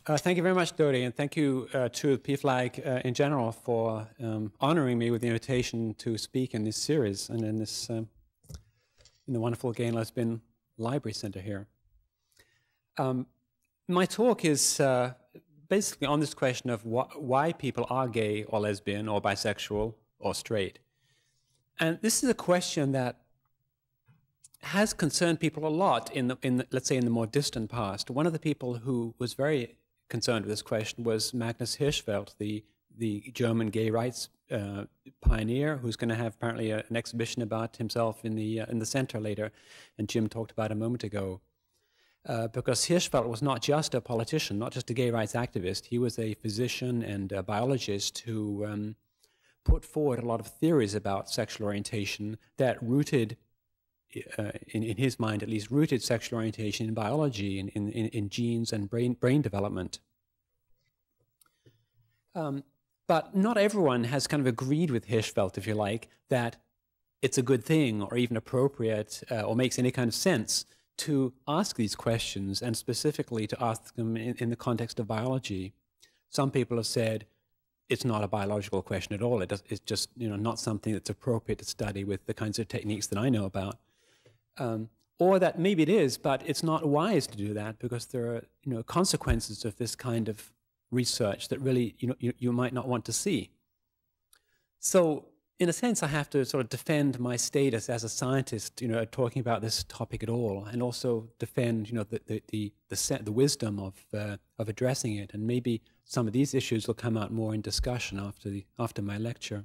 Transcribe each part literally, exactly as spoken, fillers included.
Uh, thank you very much, Dodi, and thank you uh, to P F L A G uh, in general for um, honoring me with the invitation to speak in this series and in this um, in the wonderful Gay and Lesbian Library Center here. Um, my talk is uh, basically on this question of wh why people are gay or lesbian or bisexual or straight. And this is a question that has concerned people a lot in the, in the, let's say, in the more distant past. One of the people who was very concerned with this question was Magnus Hirschfeld, the, the German gay rights uh, pioneer, who's going to have apparently a, an exhibition about himself in the, uh, in the center later, and Jim talked about a moment ago. Uh, because Hirschfeld was not just a politician, not just a gay rights activist, he was a physician and a biologist who um, put forward a lot of theories about sexual orientation that rooted Uh, in, in his mind at least, rooted sexual orientation in biology, in, in, in genes and brain, brain development. Um, but not everyone has kind of agreed with Hirschfeld, if you like, that it's a good thing or even appropriate uh, or makes any kind of sense to ask these questions, and specifically to ask them in, in the context of biology. Some people have said it's not a biological question at all. It does, it's just you know, not something that's appropriate to study with the kinds of techniques that I know about. Um, or that maybe it is, but it's not wise to do that because there are you know, consequences of this kind of research that really you, know, you, you might not want to see. So in a sense, I have to sort of defend my status as a scientist, you know, talking about this topic at all, and also defend you know, the, the, the, the, set, the wisdom of, uh, of addressing it. And maybe some of these issues will come out more in discussion after, the, after my lecture.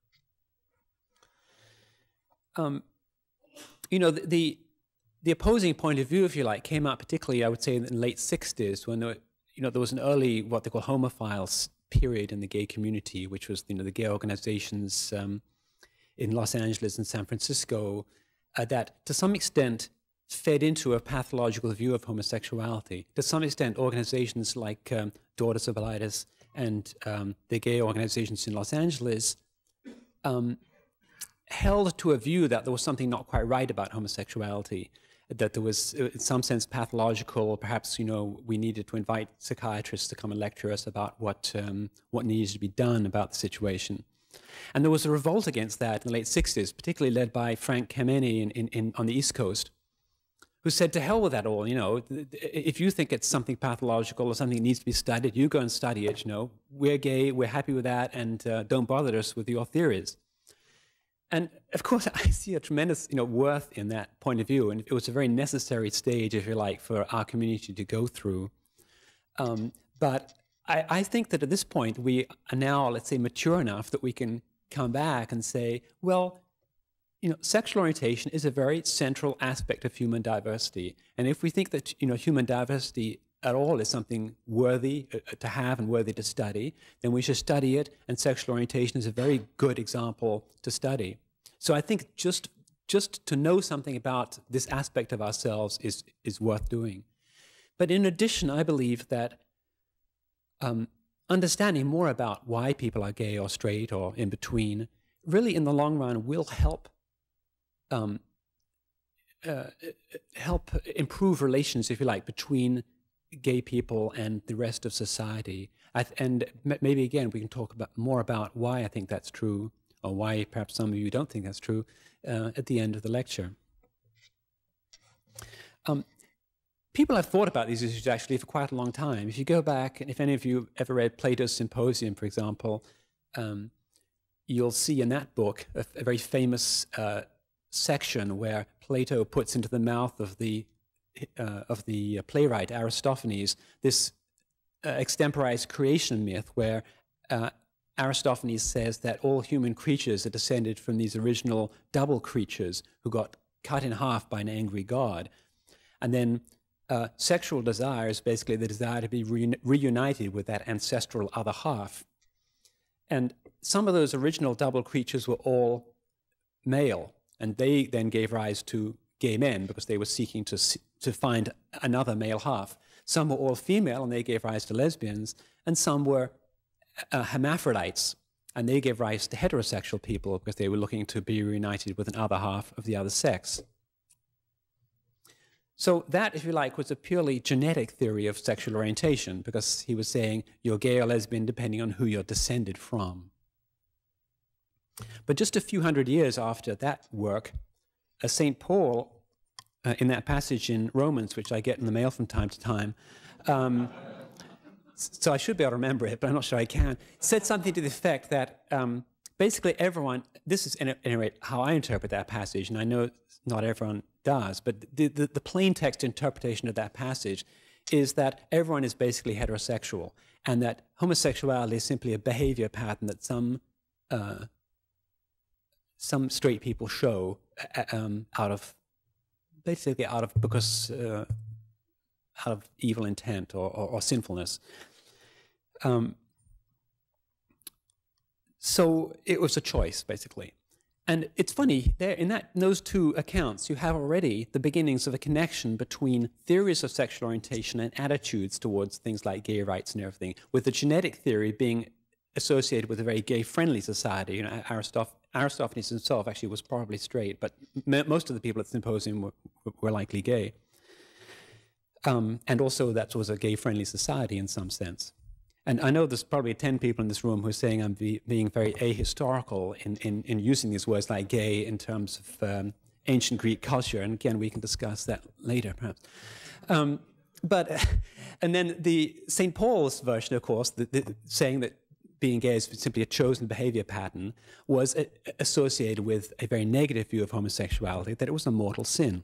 Um, You know, the, the, the opposing point of view, if you like, came out particularly, I would say, in the late sixties, when there, you know, there was an early, what they call homophiles period in the gay community, which was, you know, the gay organizations um, in Los Angeles and San Francisco uh, that, to some extent, fed into a pathological view of homosexuality. To some extent, organizations like um, Daughters of Bilitis and um, the gay organizations in Los Angeles um, held to a view that there was something not quite right about homosexuality, that there was, in some sense, pathological, or perhaps, you know, we needed to invite psychiatrists to come and lecture us about what, um, what needed to be done about the situation. And there was a revolt against that in the late sixties, particularly led by Frank Kameny in, in, in, on the East Coast, who said, to hell with that all, you know, if you think it's something pathological or something that needs to be studied, you go and study it, you know, we're gay, we're happy with that, and uh, don't bother us with your theories. And of course, I see a tremendous you know, worth in that point of view, and it was a very necessary stage, if you like, for our community to go through. Um, but I, I think that at this point, we are now, let's say, mature enough that we can come back and say, well, you know, sexual orientation is a very central aspect of human diversity. And if we think that you know, human diversity at all is something worthy to have and worthy to study, then we should study it, and sexual orientation is a very good example to study. So I think just, just to know something about this aspect of ourselves is, is worth doing. But in addition, I believe that um, understanding more about why people are gay or straight or in between really in the long run will help um, uh, help improve relations, if you like, between gay people and the rest of society. I th and maybe, again, we can talk about more about why I think that's true, or why perhaps some of you don't think that's true, uh, at the end of the lecture. Um, people have thought about these issues, actually, for quite a long time. If you go back, and if any of you ever read Plato's Symposium, for example, um, you'll see in that book a, a very famous uh, section where Plato puts into the mouth of the Uh, of the uh, playwright Aristophanes this uh, extemporized creation myth where uh, Aristophanes says that all human creatures are descended from these original double creatures who got cut in half by an angry god. And then uh, sexual desire is basically the desire to be re reunited with that ancestral other half. And some of those original double creatures were all male, and they then gave rise to gay men because they were seeking to, to find another male half. Some were all female, and they gave rise to lesbians, and some were uh, hermaphrodites, and they gave rise to heterosexual people because they were looking to be reunited with another half of the other sex. So that, if you like, was a purely genetic theory of sexual orientation, because he was saying you're gay or lesbian depending on who you're descended from. But just a few hundred years after that work, uh, Saint Paul, uh, in that passage in Romans, which I get in the mail from time to time, um, so I should be able to remember it, but I'm not sure I can, said something to the effect that um, basically everyone, this is at any rate how I interpret that passage, and I know not everyone does, but the, the, the plain text interpretation of that passage is that everyone is basically heterosexual, and that homosexuality is simply a behavior pattern that some uh, some straight people show uh, um, out of, basically out of, because, uh, out of evil intent or, or, or sinfulness. Um, so it was a choice, basically. And it's funny, there in, that, in those two accounts, you have already the beginnings of a connection between theories of sexual orientation and attitudes towards things like gay rights and everything, with the genetic theory being associated with a very gay-friendly society. You know, Aristoph Aristophanes himself actually was probably straight, but m most of the people at the symposium were, were likely gay. Um, and also that was a gay-friendly society in some sense. And I know there's probably ten people in this room who are saying I'm be, being very ahistorical in, in, in using these words like gay in terms of um, ancient Greek culture. And again, we can discuss that later, perhaps. Um, but, and then the Saint Paul's version, of course, the, the, saying that being gay is simply a chosen behavior pattern, was a, associated with a very negative view of homosexuality, that it was a mortal sin.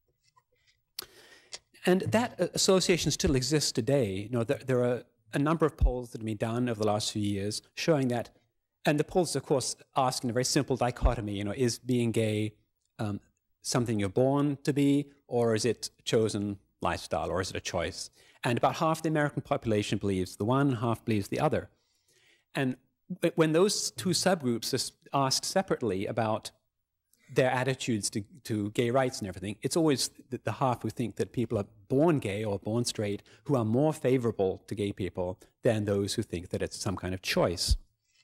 And that association still exists today. You know, there, there are a number of polls that have been done over the last few years showing that, and the polls, of course, asking a very simple dichotomy, you know, is being gay um, something you're born to be, or is it a chosen lifestyle, or is it a choice? And about half the American population believes the one, half believes the other. And when those two subgroups are asked separately about their attitudes to, to gay rights and everything, it's always the, the half who think that people are born gay or born straight who are more favorable to gay people than those who think that it's some kind of choice.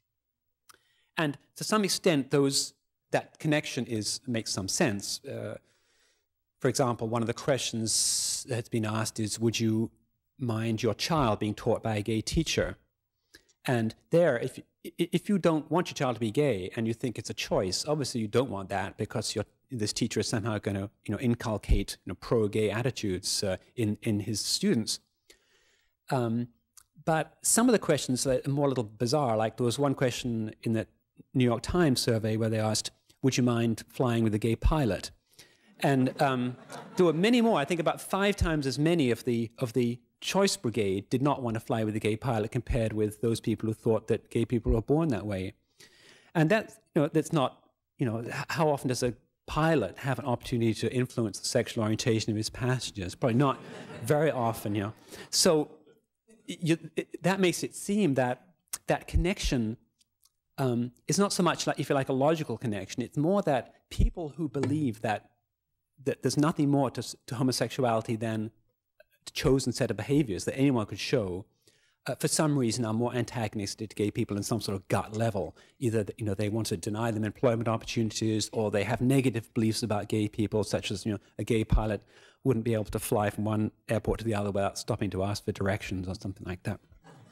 And to some extent, those, that connection is, makes some sense. Uh, for example, one of the questions that's been asked is, would you mind your child being taught by a gay teacher? And there, if, if you don't want your child to be gay and you think it's a choice, obviously you don't want that because you're, this teacher is somehow going to you know, inculcate you know, pro-gay attitudes uh, in, in his students. Um, but some of the questions are more a little bizarre. Like there was one question in the New York Times survey where they asked, would you mind flying with a gay pilot? And um, there were many more, I think about five times as many of the, of the Choice Brigade did not want to fly with a gay pilot compared with those people who thought that gay people were born that way. And that, you know, that's not, you know, how often does a pilot have an opportunity to influence the sexual orientation of his passengers? Probably not very often, you know. So you, it, that makes it seem that that connection um, is not so much like, if you like, a logical connection. It's more that people who believe that, that there's nothing more to, to homosexuality than chosen set of behaviors that anyone could show, uh, for some reason are more antagonistic to gay people in some sort of gut level. Either you know they want to deny them employment opportunities, or they have negative beliefs about gay people, such as you know a gay pilot wouldn't be able to fly from one airport to the other without stopping to ask for directions or something like that.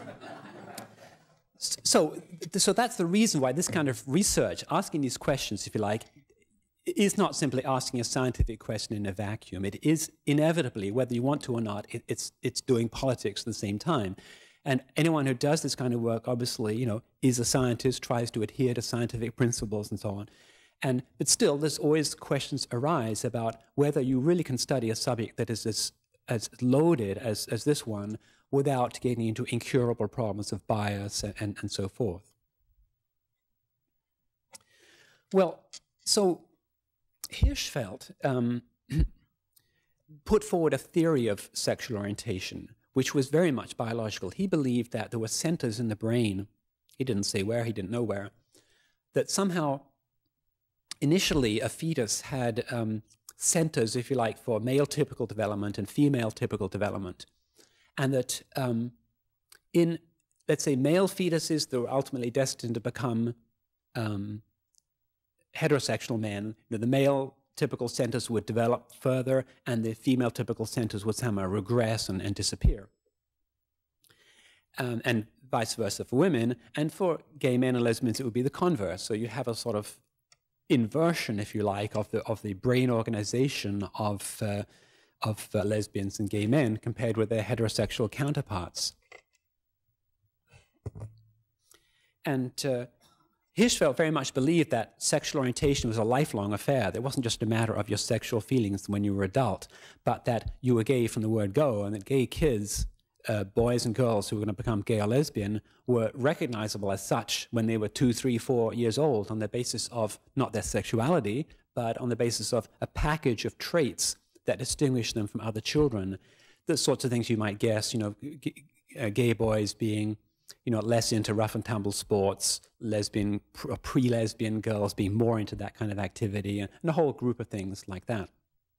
So, so that's the reason why this kind of research, asking these questions, if you like, is not simply asking a scientific question in a vacuum. It is inevitably, whether you want to or not, it, it's, it's doing politics at the same time. And anyone who does this kind of work, obviously, you know, is a scientist, tries to adhere to scientific principles and so on. And, but still, there's always questions arise about whether you really can study a subject that is as, as loaded as, as this one without getting into incurable problems of bias and, and, and so forth. Well, so Hirschfeld um, put forward a theory of sexual orientation, which was very much biological. He believed that there were centers in the brain, he didn't say where, he didn't know where, that somehow initially a fetus had um, centers, if you like, for male typical development and female typical development. And that um, in, let's say, male fetuses that were ultimately destined to become um, heterosexual men, you know, the male typical centers would develop further, and the female typical centers would somehow regress and, and disappear. Um, and vice versa for women. And for gay men and lesbians, it would be the converse. So you have a sort of inversion, if you like, of the of the brain organization of uh, of uh, lesbians and gay men compared with their heterosexual counterparts. And uh, Hirschfeld very much believed that sexual orientation was a lifelong affair. It wasn't just a matter of your sexual feelings when you were adult, but that you were gay from the word go, and that gay kids, uh, boys and girls who were going to become gay or lesbian, were recognizable as such when they were two, three, four years old on the basis of not their sexuality, but on the basis of a package of traits that distinguish them from other children. The sorts of things you might guess, you know, g uh, gay boys being, you know, less into rough and tumble sports, lesbian, pre-lesbian girls being more into that kind of activity, and, and a whole group of things like that.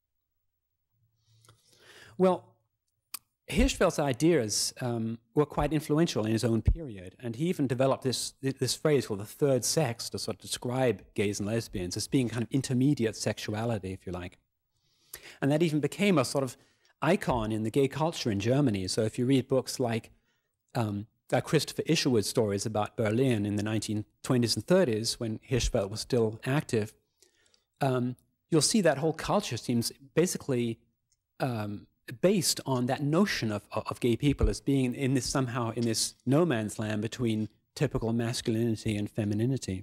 Well, Hirschfeld's ideas um, were quite influential in his own period, and he even developed this, this phrase called the third sex to sort of describe gays and lesbians as being kind of intermediate sexuality, if you like. And that even became a sort of icon in the gay culture in Germany. So if you read books like um, uh, Christopher Isherwood's stories about Berlin in the nineteen twenties and thirties, when Hirschfeld was still active, um, you'll see that whole culture seems basically um, based on that notion of, of gay people as being in this somehow in this no man's land between typical masculinity and femininity.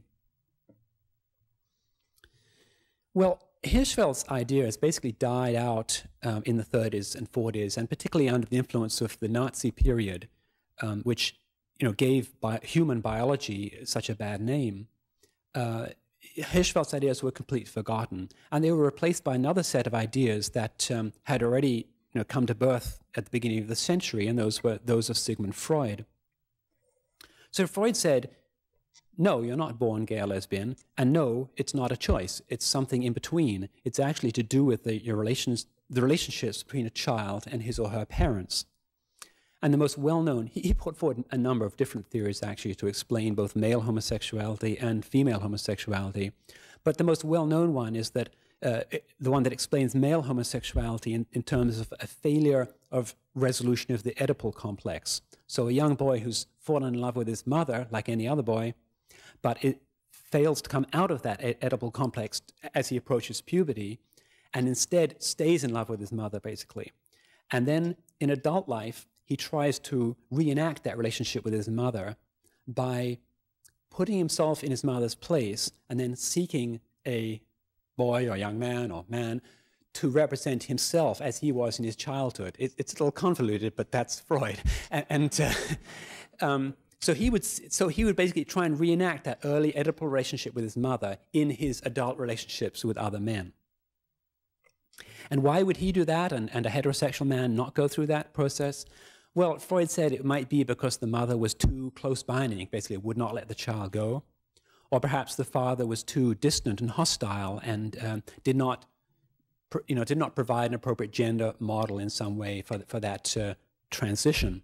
Well, Hirschfeld's ideas basically died out um, in the thirties and forties, and particularly under the influence of the Nazi period, um, which you know gave bi human biology such a bad name. Uh, Hirschfeld's ideas were completely forgotten, and they were replaced by another set of ideas that um, had already you know, come to birth at the beginning of the century, and those were those of Sigmund Freud. So Freud said, no, you're not born gay or lesbian, and no, it's not a choice. It's something in between. It's actually to do with the, your relations, the relationships between a child and his or her parents. And the most well-known, he, he put forward a number of different theories actually to explain both male homosexuality and female homosexuality. But the most well-known one is that uh, the one that explains male homosexuality in, in terms of a failure of resolution of the Oedipal complex. So a young boy who's fallen in love with his mother, like any other boy, but it fails to come out of that Oedipal complex as he approaches puberty, and instead stays in love with his mother, basically. And then in adult life, he tries to reenact that relationship with his mother by putting himself in his mother's place and then seeking a boy or young man or man to represent himself as he was in his childhood. It, it's a little convoluted, but that's Freud. And, and uh, um, so he would, so he would basically try and reenact that early Oedipal relationship with his mother in his adult relationships with other men. And why would he do that, and, and a heterosexual man not go through that process? Well, Freud said it might be because the mother was too close binding, basically would not let the child go. Or perhaps the father was too distant and hostile and um, did not, you know, did not provide an appropriate gender model in some way for, for that uh, transition.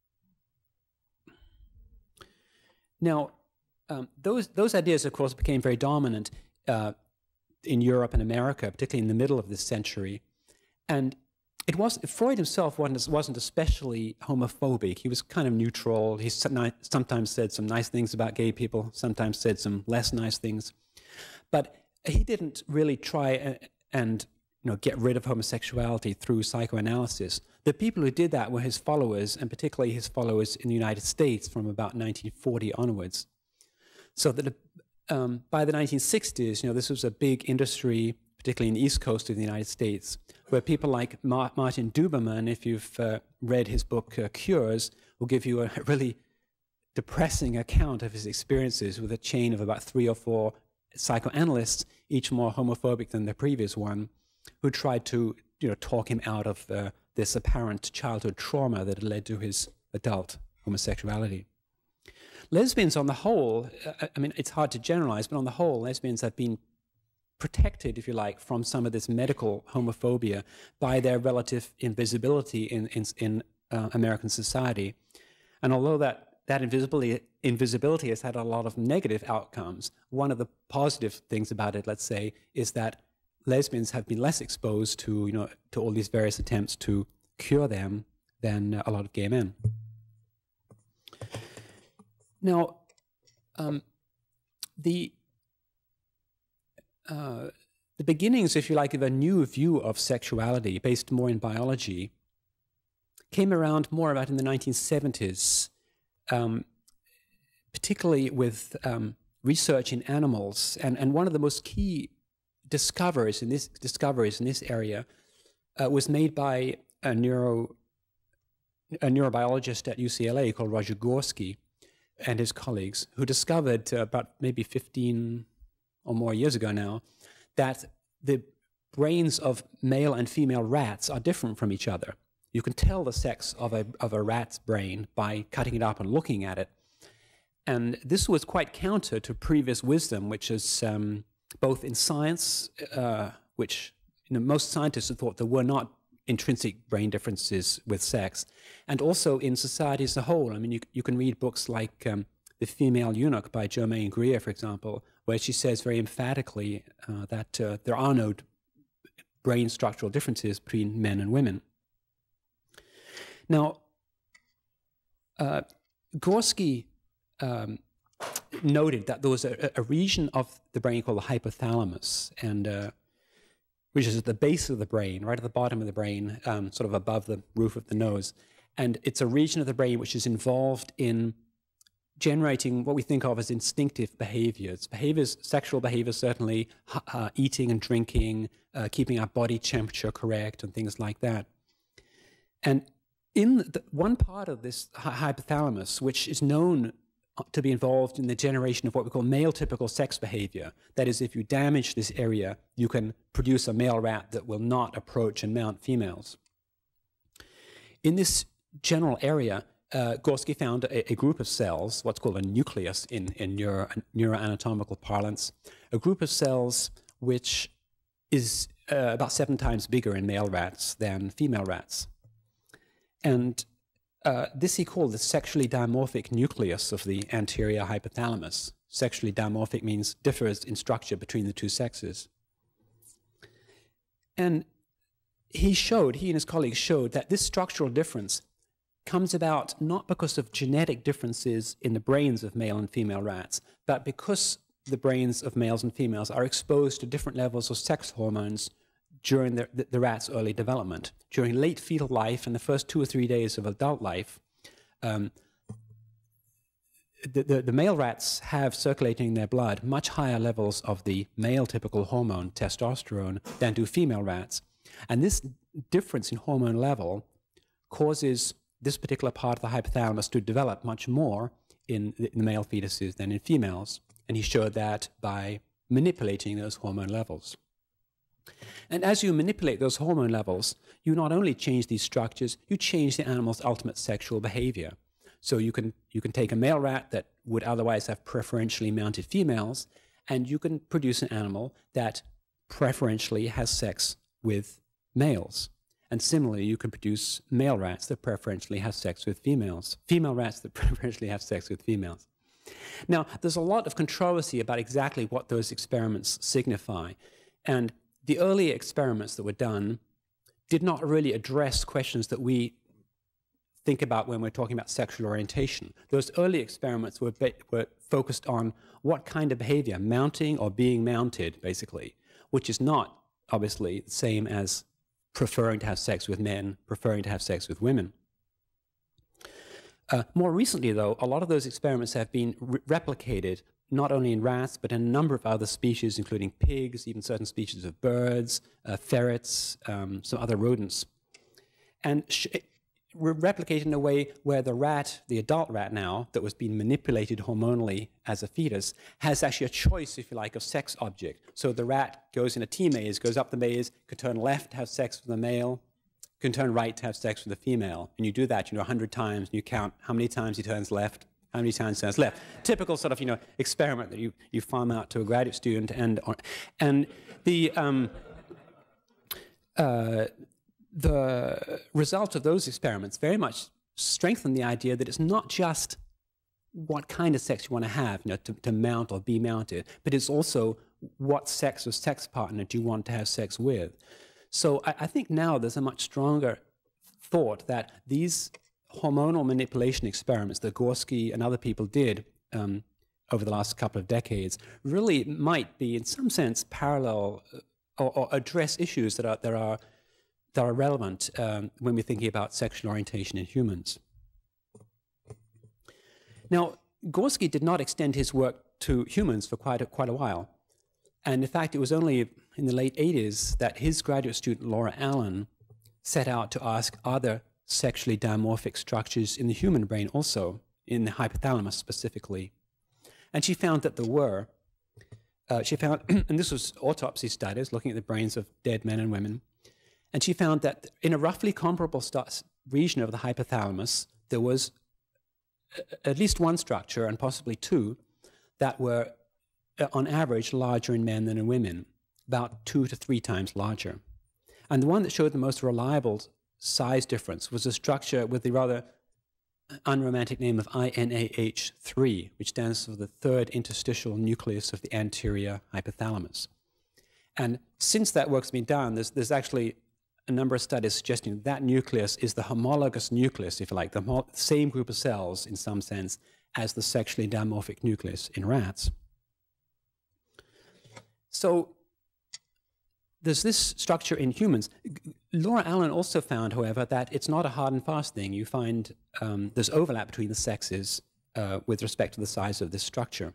Now, um, those, those ideas, of course, became very dominant uh, in Europe and America, particularly in the middle of this century. And it was, Freud himself wasn't, wasn't especially homophobic. He was kind of neutral. He sometimes said some nice things about gay people, sometimes said some less nice things. But he didn't really try and you know, get rid of homosexuality through psychoanalysis. The people who did that were his followers, and particularly his followers in the United States from about nineteen forty onwards. So that um, by the nineteen sixties, you know, this was a big industry, particularly in the East Coast of the United States, where people like Mar Martin Duberman, if you've uh, read his book uh, Cures, will give you a really depressing account of his experiences with a chain of about three or four psychoanalysts, each more homophobic than the previous one, who tried to you know, talk him out of uh, this apparent childhood trauma that had led to his adult homosexuality. Lesbians on the whole, uh, I mean, it's hard to generalize, but on the whole, lesbians have been protected, if you like, from some of this medical homophobia by their relative invisibility in, in, in uh, American society. And although that, that invisibility, invisibility has had a lot of negative outcomes, one of the positive things about it, let's say, is that lesbians have been less exposed to, you know, to all these various attempts to cure them than uh, a lot of gay men. Now, um, the uh, the beginnings, if you like, of a new view of sexuality based more in biology came around more about in the nineteen seventies, um, particularly with um, research in animals. And, and one of the most key discoveries in this, discoveries in this area uh, was made by a, neuro, a neurobiologist at U C L A called Roger Gorski and his colleagues, who discovered uh, about maybe fifteen or more years ago now that the brains of male and female rats are different from each other. You can tell the sex of a, of a rat's brain by cutting it up and looking at it. And this was quite counter to previous wisdom, which is um, both in science, uh, which you know, most scientists have thought there were not intrinsic brain differences with sex, and also in society as a whole. I mean, you, you can read books like um, The Female Eunuch by Germaine Greer, for example, where she says very emphatically uh, that uh, there are no brain structural differences between men and women. Now, uh, Gorski um, noted that there was a, a region of the brain called the hypothalamus, and uh, which is at the base of the brain, right at the bottom of the brain, um, sort of above the roof of the nose. And it's a region of the brain which is involved in generating what we think of as instinctive behaviors. Behaviors, sexual behaviors certainly, uh, eating and drinking, uh, keeping our body temperature correct, and things like that. And in the, one part of this hypothalamus, which is known to be involved in the generation of what we call male typical sex behavior, that is, if you damage this area, you can produce a male rat that will not approach and mount females. In this general area, uh, Gorski found a, a group of cells, what's called a nucleus in, in neuro, neuroanatomical parlance, a group of cells which is uh, about seven times bigger in male rats than female rats. And uh, this he called the sexually dimorphic nucleus of the anterior hypothalamus. Sexually dimorphic means differs in structure between the two sexes. And he showed, he and his colleagues showed that this structural difference comes about not because of genetic differences in the brains of male and female rats, but because the brains of males and females are exposed to different levels of sex hormones during the, the, the rat's early development. During late fetal life and the first two or three days of adult life, um, the, the, the male rats have circulating in their blood much higher levels of the male typical hormone, testosterone, than do female rats. And this difference in hormone level causes this particular part of the hypothalamus to develop much more in the, in the male fetuses than in females. And he showed that by manipulating those hormone levels. And as you manipulate those hormone levels, you not only change these structures, you change the animal's ultimate sexual behavior. So you can, you can take a male rat that would otherwise have preferentially mounted females, and you can produce an animal that preferentially has sex with males. And similarly, you can produce male rats that preferentially have sex with females, female rats that preferentially have sex with females. Now, there's a lot of controversy about exactly what those experiments signify. And the early experiments that were done did not really address questions that we think about when we're talking about sexual orientation. Those early experiments were, were focused on what kind of behavior, mounting or being mounted, basically, which is not, obviously, the same as preferring to have sex with men, preferring to have sex with women. Uh, more recently, though, a lot of those experiments have been re replicated not only in rats, but in a number of other species, including pigs, even certain species of birds, uh, ferrets, um, some other rodents. And sh we're replicated in a way where the rat, the adult rat now, that was being manipulated hormonally as a fetus, has actually a choice, if you like, of sex object. So the rat goes in a T-maze, goes up the maze, can turn left to have sex with a male, can turn right to have sex with a female. And you do that, you know, a hundred times, and you count how many times he turns left, how many times he turns left. Typical sort of, you know, experiment that you, you farm out to a graduate student. And, and the... Um, uh, The results of those experiments very much strengthen the idea that it's not just what kind of sex you want to have, you know, to, to mount or be mounted, but it's also what sex or sex partner do you want to have sex with? So I, I think now there's a much stronger thought that these hormonal manipulation experiments that Gorski and other people did um, over the last couple of decades really might be, in some sense, parallel or, or address issues that are, that are, that are relevant um, when we're thinking about sexual orientation in humans. Now, Gorski did not extend his work to humans for quite a, quite a while. And in fact, it was only in the late eighties that his graduate student, Laura Allen, set out to ask, are there sexually dimorphic structures in the human brain also, in the hypothalamus specifically? And she found that there were. Uh, she found, and this was autopsy studies, looking at the brains of dead men and women, and she found that in a roughly comparable region of the hypothalamus, there was at least one structure, and possibly two, that were, uh, on average, larger in men than in women, about two to three times larger. And the one that showed the most reliable size difference was a structure with the rather unromantic name of I N A H three, which stands for the third interstitial nucleus of the anterior hypothalamus. And since that work's been done, there's, there's actually a number of studies suggesting that nucleus is the homologous nucleus, if you like, the same group of cells, in some sense, as the sexually dimorphic nucleus in rats. So there's this structure in humans. Laura Allen also found, however, that it's not a hard and fast thing. You find um, there's overlap between the sexes uh, with respect to the size of this structure.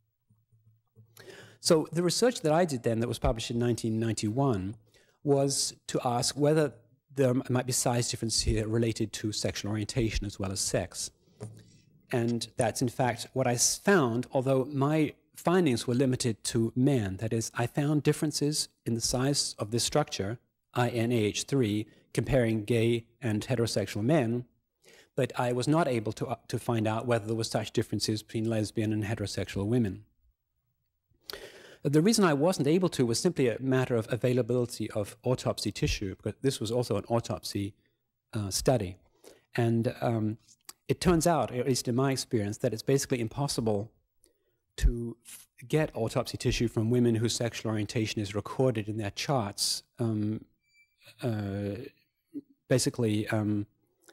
So the research that I did then, that was published in nineteen ninety-one, was to ask whether there might be size differences here related to sexual orientation as well as sex. And that's, in fact, what I found, although my findings were limited to men. That is, I found differences in the size of this structure, I N A H three, comparing gay and heterosexual men, but I was not able to, uh, to find out whether there were such differences between lesbian and heterosexual women. The reason I wasn't able to was simply a matter of availability of autopsy tissue, because this was also an autopsy uh, study. And um, it turns out, at least in my experience, that it's basically impossible to get autopsy tissue from women whose sexual orientation is recorded in their charts. Um, uh, basically, um,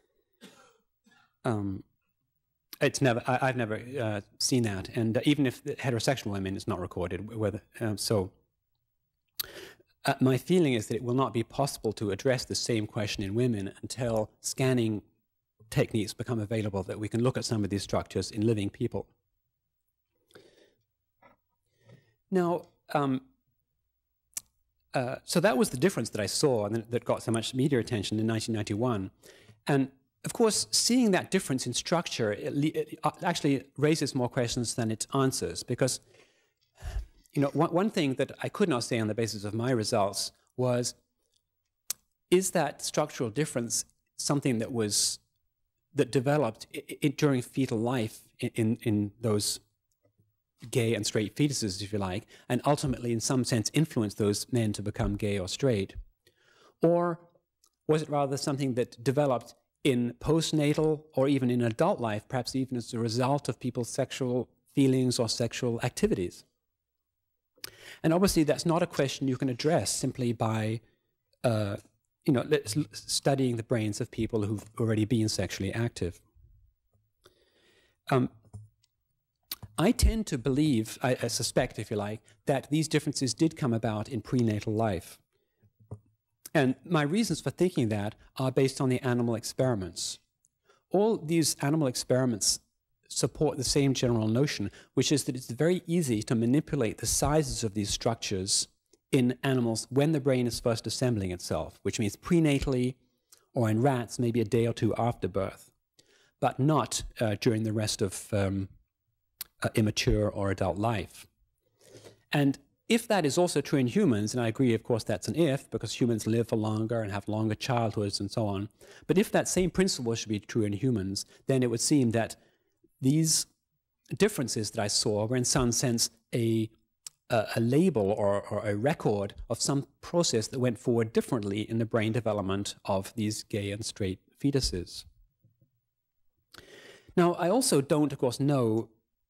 um, it's never. I, I've never uh, seen that, and uh, even if heterosexual women, it's not recorded. Whether um, so, uh, my feeling is that it will not be possible to address the same question in women until scanning techniques become available that we can look at some of these structures in living people. Now, um, uh, so that was the difference that I saw and that got so much media attention in nineteen ninety-one. And of course, seeing that difference in structure, it, it actually raises more questions than it answers, because, you know, one, one thing that I could not say on the basis of my results was, is that structural difference something that was, that developed I, I, during fetal life in, in, in those gay and straight fetuses, if you like, and ultimately in some sense influenced those men to become gay or straight? Or was it rather something that developed in postnatal or even in adult life, perhaps even as a result of people's sexual feelings or sexual activities? And obviously that's not a question you can address simply by uh, you know, studying the brains of people who've already been sexually active. Um, I tend to believe, I, I suspect, if you like, that these differences did come about in prenatal life. And my reasons for thinking that are based on the animal experiments. All these animal experiments support the same general notion, which is that it's very easy to manipulate the sizes of these structures in animals when the brain is first assembling itself, which means prenatally, or in rats, maybe a day or two after birth, but not uh, during the rest of um, uh, immature or adult life. And if that is also true in humans, and I agree, of course, that's an if, because humans live for longer and have longer childhoods and so on, but if that same principle should be true in humans, then it would seem that these differences that I saw were in some sense a, a, a label or, or a record of some process that went forward differently in the brain development of these gay and straight fetuses. Now, I also don't, of course, know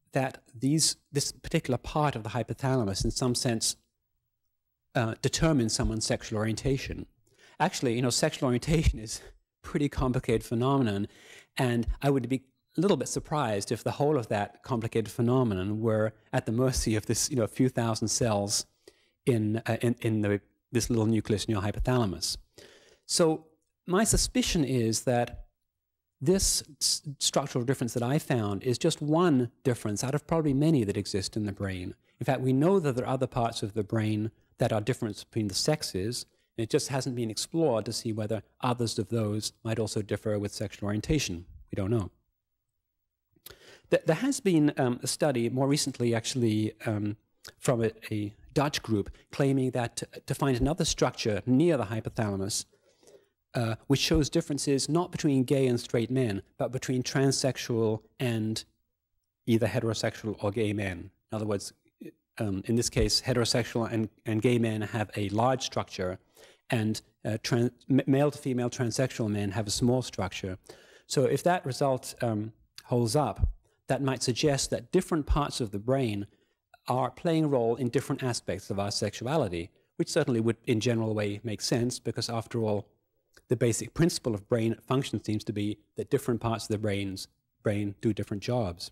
that these, this particular part of the hypothalamus, in some sense, uh, determines someone's sexual orientation. Actually, you know, sexual orientation is a pretty complicated phenomenon, and I would be a little bit surprised if the whole of that complicated phenomenon were at the mercy of this, you know, few thousand cells in uh, in, in the, this little nucleus in your hypothalamus. So my suspicion is that this structural difference that I found is just one difference out of probably many that exist in the brain. In fact, we know that there are other parts of the brain that are different between the sexes, and it just hasn't been explored to see whether others of those might also differ with sexual orientation. We don't know. There has been um, a study more recently, actually, um, from a, a Dutch group claiming that to, to find another structure near the hypothalamus Uh, which shows differences not between gay and straight men, but between transsexual and either heterosexual or gay men. In other words, um, in this case, heterosexual and, and gay men have a large structure, and uh, trans male to female transsexual men have a small structure. So if that result um, holds up, that might suggest that different parts of the brain are playing a role in different aspects of our sexuality, which certainly would, in general way, make sense, because after all, the basic principle of brain function seems to be that different parts of the brain's brain do different jobs.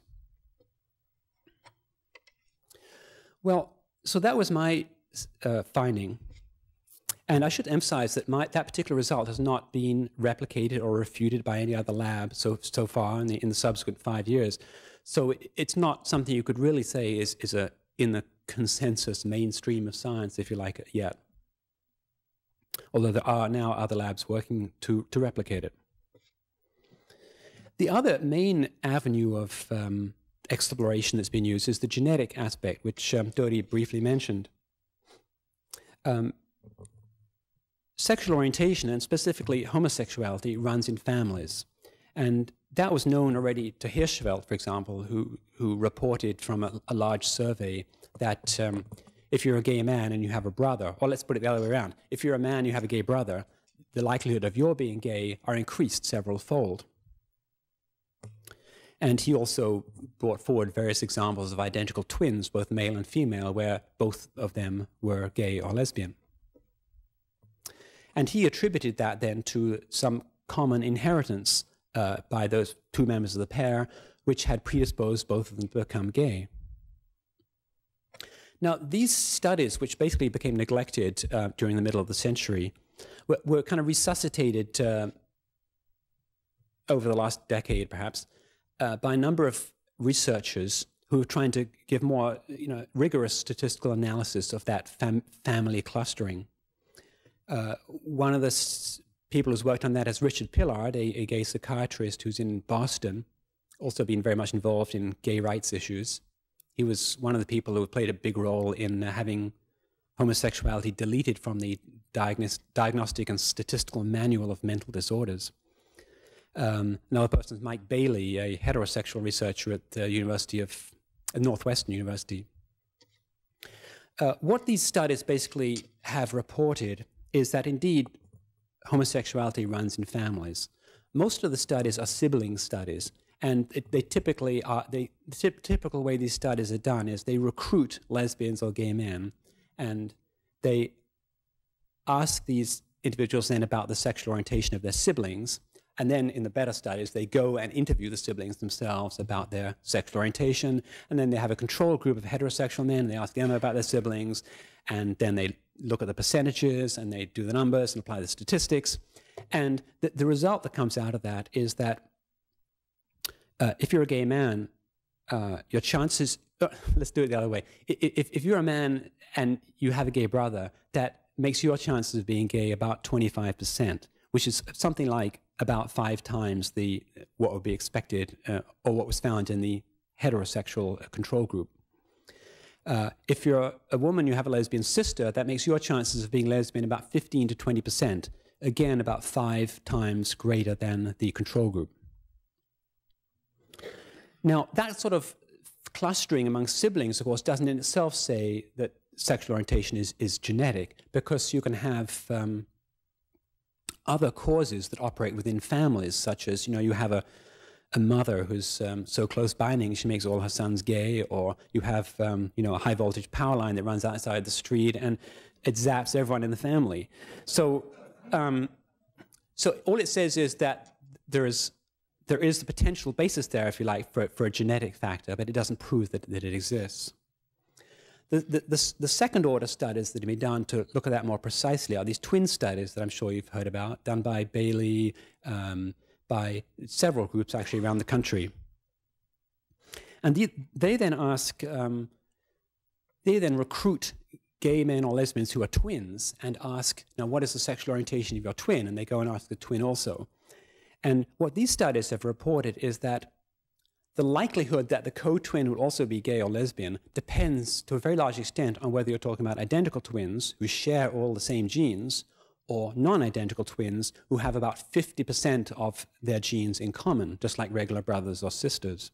Well, so that was my uh, finding. And I should emphasize that my, that particular result has not been replicated or refuted by any other lab so, so far in the, in the subsequent five years. So it, it's not something you could really say is, is a, in the consensus mainstream of science, if you like it, yet. Although there are now other labs working to, to replicate it. The other main avenue of um, exploration that's been used is the genetic aspect, which um, Dodi briefly mentioned. Um, sexual orientation, and specifically homosexuality, runs in families. And that was known already to Hirschfeld, for example, who, who reported from a, a large survey that um, if you're a gay man and you have a brother, or let's put it the other way around, if you're a man and you have a gay brother, the likelihood of your being gay are increased several fold. And he also brought forward various examples of identical twins, both male and female, where both of them were gay or lesbian. And he attributed that then to some common inheritance uh, by those two members of the pair, which had predisposed both of them to become gay. Now, these studies, which basically became neglected uh, during the middle of the century, were, were kind of resuscitated uh, over the last decade, perhaps, uh, by a number of researchers who are trying to give more, you know, rigorous statistical analysis of that fam family clustering. Uh, one of the s people who's worked on that is Richard Pillard, a, a gay psychiatrist who's in Boston, also been very much involved in gay rights issues. He was one of the people who played a big role in uh, having homosexuality deleted from the diagnos Diagnostic and Statistical Manual of Mental Disorders. Um, another person is Mike Bailey, a heterosexual researcher at the University of uh, Northwestern University. Uh, what these studies basically have reported is that indeed homosexuality runs in families. Most of the studies are sibling studies. And it, they typically are, they, the typical way these studies are done is they recruit lesbians or gay men, and they ask these individuals then about the sexual orientation of their siblings, and then in the better studies, they go and interview the siblings themselves about their sexual orientation, and then they have a control group of heterosexual men, and they ask them about their siblings, and then they look at the percentages, and they do the numbers and apply the statistics. And the, the result that comes out of that is that Uh, if you're a gay man, uh, your chances, uh, let's do it the other way. If, if you're a man and you have a gay brother, that makes your chances of being gay about twenty-five percent, which is something like about five times the what would be expected uh, or what was found in the heterosexual control group. Uh, if you're a woman, you have a lesbian sister, that makes your chances of being lesbian about fifteen to twenty percent, again about five times greater than the control group. Now, that sort of clustering among siblings, of course, doesn't in itself say that sexual orientation is, is genetic, because you can have um, other causes that operate within families, such as, you know, you have a, a mother who's um, so close binding she makes all her sons gay, or you have um, you know, a high voltage power line that runs outside the street and it zaps everyone in the family. So, um, so all it says is that there is there is the potential basis there, if you like, for for a genetic factor, but it doesn't prove that that it exists. The, the, the, the second order studies that have been done to look at that more precisely are these twin studies that I'm sure you've heard about, done by Bailey, um, by several groups actually around the country. And the, they then ask, um, they then recruit gay men or lesbians who are twins and ask, now what is the sexual orientation of your twin? And they go and ask the twin also. And what these studies have reported is that the likelihood that the co-twin will also be gay or lesbian depends to a very large extent on whether you're talking about identical twins who share all the same genes or non-identical twins who have about fifty percent of their genes in common, just like regular brothers or sisters.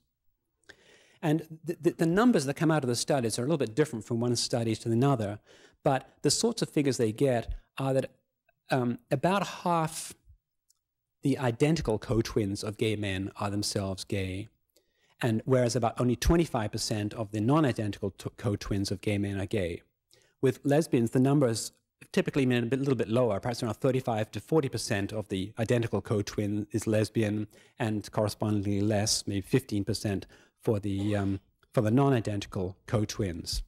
And the, the, the numbers that come out of the studies are a little bit different from one study to another, but the sorts of figures they get are that um, about half the identical co-twins of gay men are themselves gay. And whereas about only twenty-five percent of the non-identical co-twins of gay men are gay. With lesbians, the numbers typically mean a bit, little bit lower, perhaps around thirty-five to forty percent of the identical co-twin is lesbian, and correspondingly less, maybe fifteen percent for the um, for the non-identical co-twins.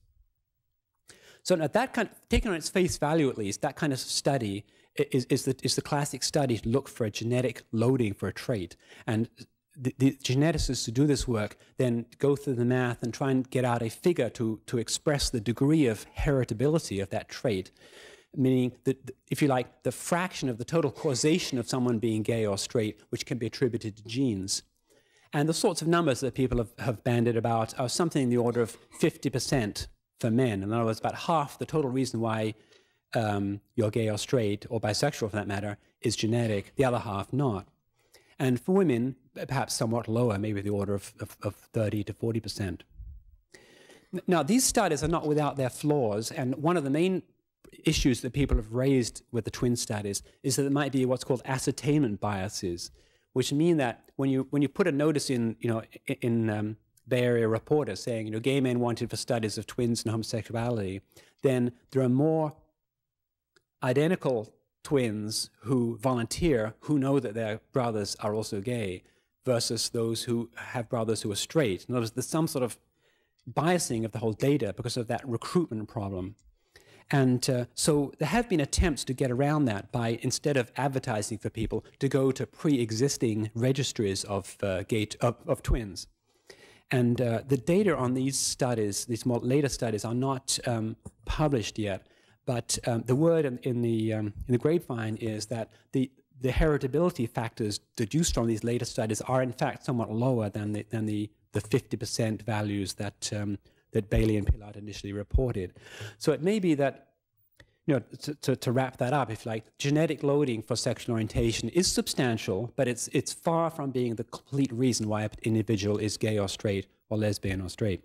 So now that kind of, taken on its face value at least, that kind of study is, is, the, is the classic study to look for a genetic loading for a trait. And The, the geneticists who do this work then go through the math and try and get out a figure to, to express the degree of heritability of that trait, meaning that, if you like, the fraction of the total causation of someone being gay or straight, which can be attributed to genes. And the sorts of numbers that people have, have bandied about are something in the order of fifty percent for men. In other words, about half the total reason why um, you're gay or straight, or bisexual for that matter, is genetic, the other half not. And for women, perhaps somewhat lower, maybe the order of, of, of thirty to forty percent. Now, these studies are not without their flaws, and one of the main issues that people have raised with the twin studies is that there might be what's called ascertainment biases, which mean that when you when you put a notice in, you know, in um, Bay Area Reporter saying, you know, gay men wanted for studies of twins and homosexuality, then there are more identical twins who volunteer who know that their brothers are also gay versus those who have brothers who are straight. In other words, there's some sort of biasing of the whole data because of that recruitment problem. And uh, so there have been attempts to get around that by, instead of advertising for people, to go to pre-existing registries of, uh, gay t of, of twins. And uh, the data on these studies, these more later studies, are not um, published yet. But um, the word in, in, the, um, in the grapevine is that the, the heritability factors deduced from these later studies are in fact somewhat lower than the, than the, the fifty percent values that, um, that Bailey and Pillard initially reported. So it may be that, you know, to, to, to wrap that up, if you like, genetic loading for sexual orientation is substantial, but it's, it's far from being the complete reason why an individual is gay or straight or lesbian or straight.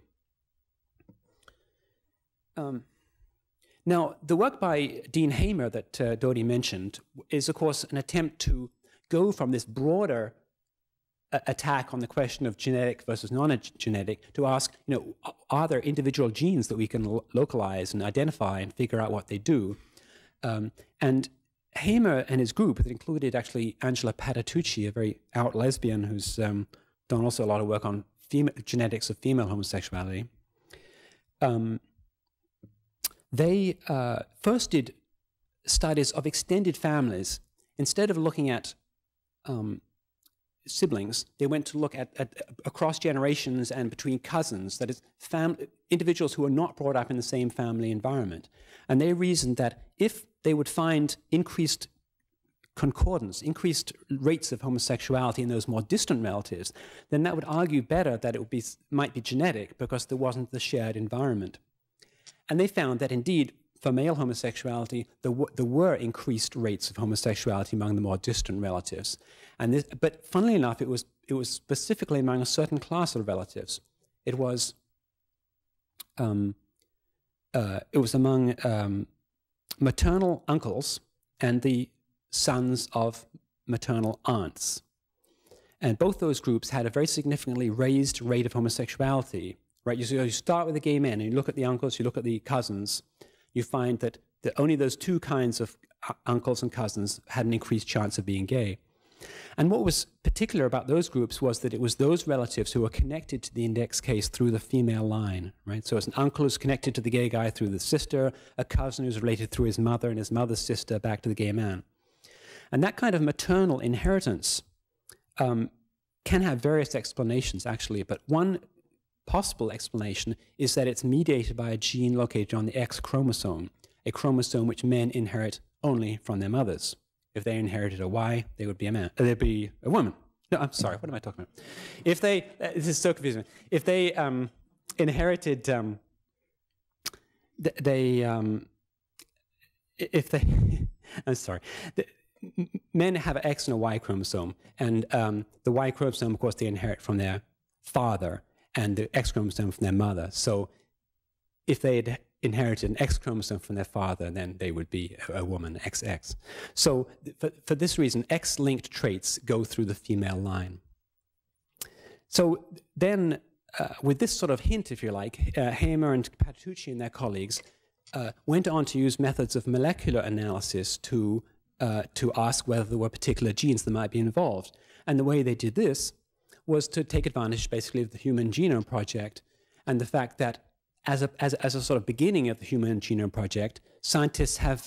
Um, Now, the work by Dean Hamer that uh, Dodi mentioned is, of course, an attempt to go from this broader uh, attack on the question of genetic versus non-genetic to ask, you know, are there individual genes that we can lo localize and identify and figure out what they do? Um, and Hamer and his group, that included actually Angela Patitucci, a very out lesbian who's um, done also a lot of work on female, genetics of female homosexuality, um, they uh, first did studies of extended families. Instead of looking at um, siblings, they went to look at, at across generations and between cousins, that is, fam individuals who are not brought up in the same family environment. And they reasoned that if they would find increased concordance, increased rates of homosexuality in those more distant relatives, then that would argue better that it would be, might be genetic because there wasn't the shared environment. And they found that indeed, for male homosexuality, there, there were increased rates of homosexuality among the more distant relatives. And this, but funnily enough, it was, it was specifically among a certain class of relatives. It was, um, uh, it was among um, maternal uncles and the sons of maternal aunts. And both those groups had a very significantly raised rate of homosexuality, right? You, so you start with the gay men, and you look at the uncles, you look at the cousins, you find that the, only those two kinds of uncles and cousins had an increased chance of being gay. And what was particular about those groups was that it was those relatives who were connected to the index case through the female line, right? So it's an uncle who's connected to the gay guy through the sister, a cousin who's related through his mother, and his mother's sister back to the gay man. And that kind of maternal inheritance um, can have various explanations, actually, but one possible explanation is that it's mediated by a gene located on the X chromosome, a chromosome which men inherit only from their mothers. If they inherited a Y, they would be a man. Uh, they'd be a woman. No, I'm sorry. What am I talking about? If they, uh, this is so confusing. If they um, inherited, um, th they, um, if they, I'm sorry. The, men have an X and a Y chromosome, and um, the Y chromosome, of course, they inherit from their father, and the X chromosome from their mother. So if they had inherited an X chromosome from their father, then they would be a, a woman, X X. So for, for this reason, X-linked traits go through the female line. So then, uh, with this sort of hint, if you like, uh, Hamer and Patitucci and their colleagues uh, went on to use methods of molecular analysis to, uh, to ask whether there were particular genes that might be involved. And the way they did this was to take advantage, basically, of the Human Genome Project and the fact that As a, as, as a sort of beginning of the Human Genome Project, scientists have,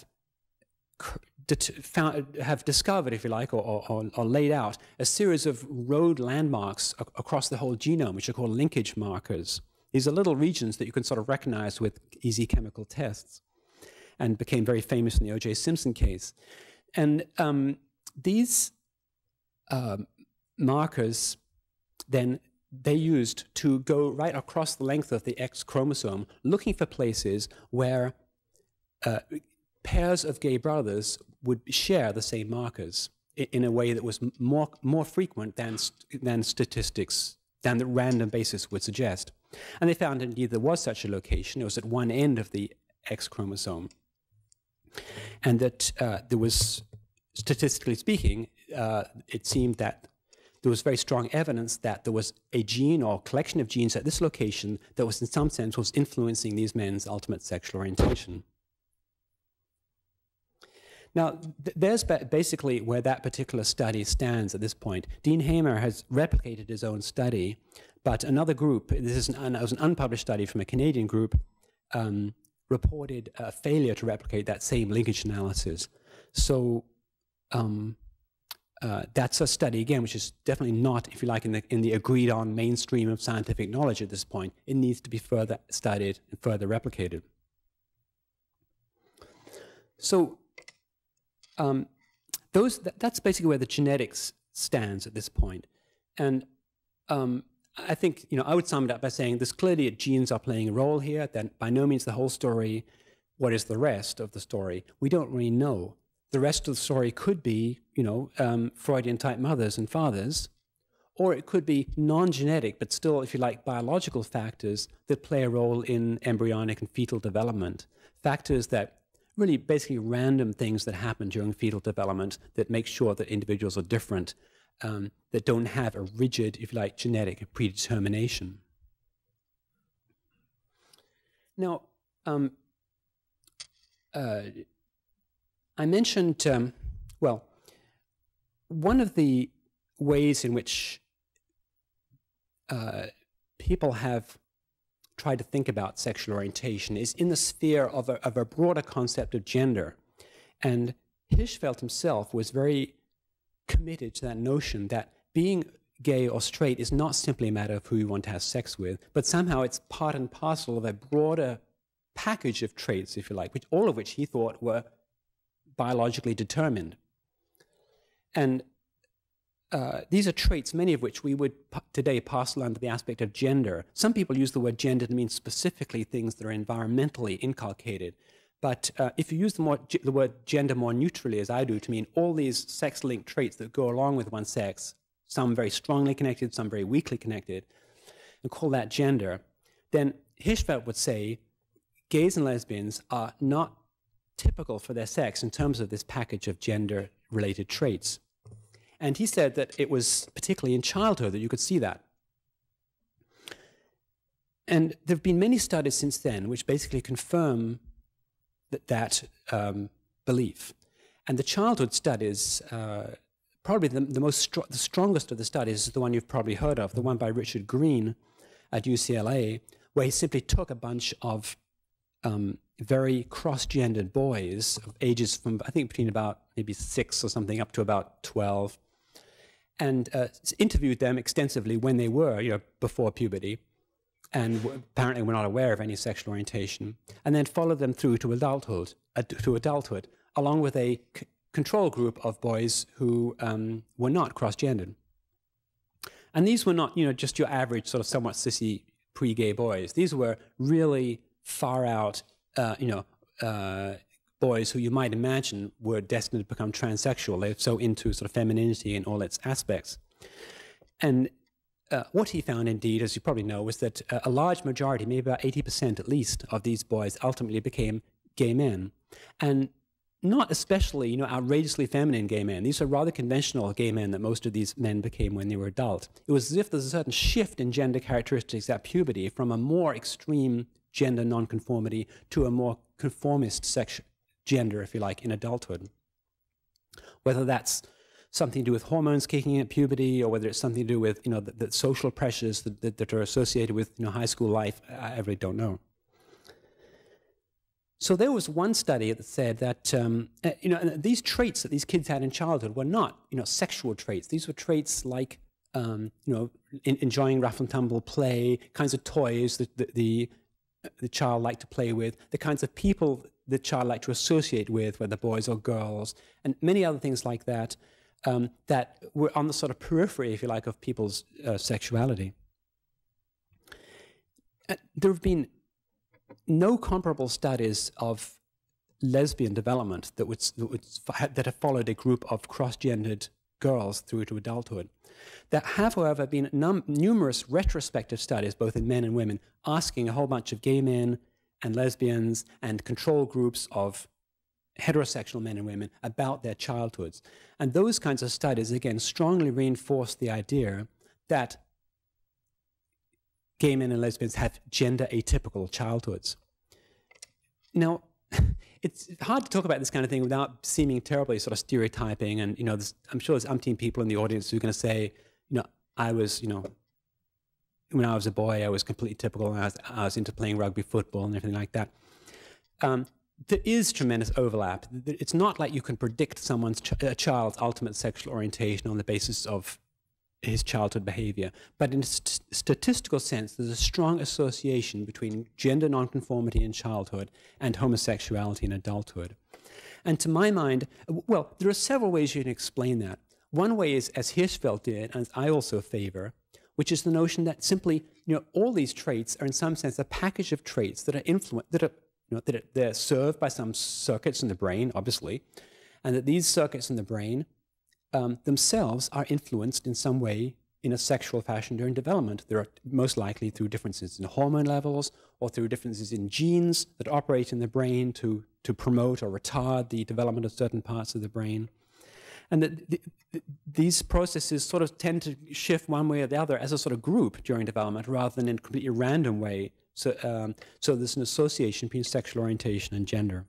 found, have discovered, if you like, or, or, or laid out a series of road landmarks across the whole genome, which are called linkage markers. These are little regions that you can sort of recognize with easy chemical tests, and became very famous in the O J Simpson case. And um, these uh, markers then they used to go right across the length of the X chromosome, looking for places where uh, pairs of gay brothers would share the same markers in, in a way that was more, more frequent than, than statistics, than the random basis would suggest. And they found indeed there was such a location. It was at one end of the X chromosome. And that uh, there was, statistically speaking, uh, it seemed that there was very strong evidence that there was a gene or collection of genes at this location that was in some sense was influencing these men's ultimate sexual orientation. Now, th there's ba basically where that particular study stands at this point. Dean Hamer has replicated his own study, but another group, this is an, it was an unpublished study from a Canadian group, um, reported a failure to replicate that same linkage analysis. So, um, Uh, that's a study, again, which is definitely not, if you like, in the, in the agreed-on mainstream of scientific knowledge at this point. It needs to be further studied and further replicated. So um, those, that, that's basically where the genetics stands at this point. And um, I think, you know, I would sum it up by saying there's clearly genes are playing a role here, then by no means the whole story. What is the rest of the story? We don't really know. The rest of the story could be, you know, um, Freudian-type mothers and fathers, or it could be non-genetic, but still, if you like, biological factors that play a role in embryonic and fetal development. Factors that really basically random things that happen during fetal development that make sure that individuals are different, um, that don't have a rigid, if you like, genetic predetermination. Now, um, uh, I mentioned, um, well, one of the ways in which uh, people have tried to think about sexual orientation is in the sphere of a, of a broader concept of gender. And Hirschfeld himself was very committed to that notion that being gay or straight is not simply a matter of who you want to have sex with, but somehow it's part and parcel of a broader package of traits, if you like, which, all of which he thought were biologically determined. And uh, these are traits, many of which we would today parcel under the aspect of gender. Some people use the word gender to mean specifically things that are environmentally inculcated. But uh, if you use the, more, the word gender more neutrally, as I do, to mean all these sex-linked traits that go along with one's sex, some very strongly connected, some very weakly connected, and call that gender, then Hirschfeld would say gays and lesbians are not typical for their sex in terms of this package of gender-related traits. And he said that it was particularly in childhood that you could see that. And there have been many studies since then which basically confirm that, that um, belief. And the childhood studies, uh, probably the, the most str the strongest of the studies is the one you've probably heard of, the one by Richard Green at U C L A, where he simply took a bunch of um, very cross-gendered boys of ages from, I think, between about maybe six or something up to about twelve, and uh, interviewed them extensively when they were, you know, before puberty, and apparently were not aware of any sexual orientation, and then followed them through to adulthood, uh, to adulthood, along with a c control group of boys who um, were not cross-gendered. And these were not, you know, just your average sort of somewhat sissy pre-gay boys. These were really far out, uh, you know, uh, boys who you might imagine were destined to become transsexual. They're so into sort of femininity in all its aspects. And uh, what he found, indeed, as you probably know, was that uh, a large majority, maybe about eighty percent at least, of these boys ultimately became gay men. And not especially, you know, outrageously feminine gay men. These are rather conventional gay men that most of these men became when they were adult. It was as if there's a certain shift in gender characteristics at puberty from a more extreme gender nonconformity to a more conformist sex gender, if you like, in adulthood. Whether that's something to do with hormones kicking in at puberty, or whether it's something to do with, you know, the, the social pressures that, that, that are associated with, you know, high school life, I really don't know. So there was one study that said that, um, uh, you know, these traits that these kids had in childhood were not, you know, sexual traits. These were traits like, um, you know, in, enjoying rough and tumble play, kinds of toys that the, the, the child liked to play with, the kinds of people the child liked to associate with, whether boys or girls, and many other things like that, um, that were on the sort of periphery, if you like, of people's uh, sexuality. Uh, there have been no comparable studies of lesbian development that, would, that, would, that have followed a group of cross-gendered girls through to adulthood. There have, however, been num numerous retrospective studies, both in men and women, asking a whole bunch of gay men and lesbians and control groups of heterosexual men and women about their childhoods. And those kinds of studies, again, strongly reinforce the idea that gay men and lesbians have gender atypical childhoods. Now, it's hard to talk about this kind of thing without seeming terribly sort of stereotyping. And, you know, I'm sure there's umpteen people in the audience who are going to say, you know, I was, you know, when I was a boy, I was completely typical, and I was, I was into playing rugby football and everything like that. Um, there is tremendous overlap. It's not like you can predict someone's ch a child's ultimate sexual orientation on the basis of his childhood behavior. But in a st statistical sense, there's a strong association between gender nonconformity in childhood and homosexuality in adulthood. And to my mind, well, there are several ways you can explain that. One way is, as Hirschfeld did, and I also favor, which is the notion that simply, you know, all these traits are in some sense a package of traits that are influenced, that are, you know, that are, they're served by some circuits in the brain, obviously, and that these circuits in the brain um, themselves are influenced in some way in a sexual fashion during development. There are most likely through differences in hormone levels or through differences in genes that operate in the brain to, to promote or retard the development of certain parts of the brain. And that the, the, these processes sort of tend to shift one way or the other as a sort of group during development rather than in a completely random way. So, um, so there's an association between sexual orientation and gender.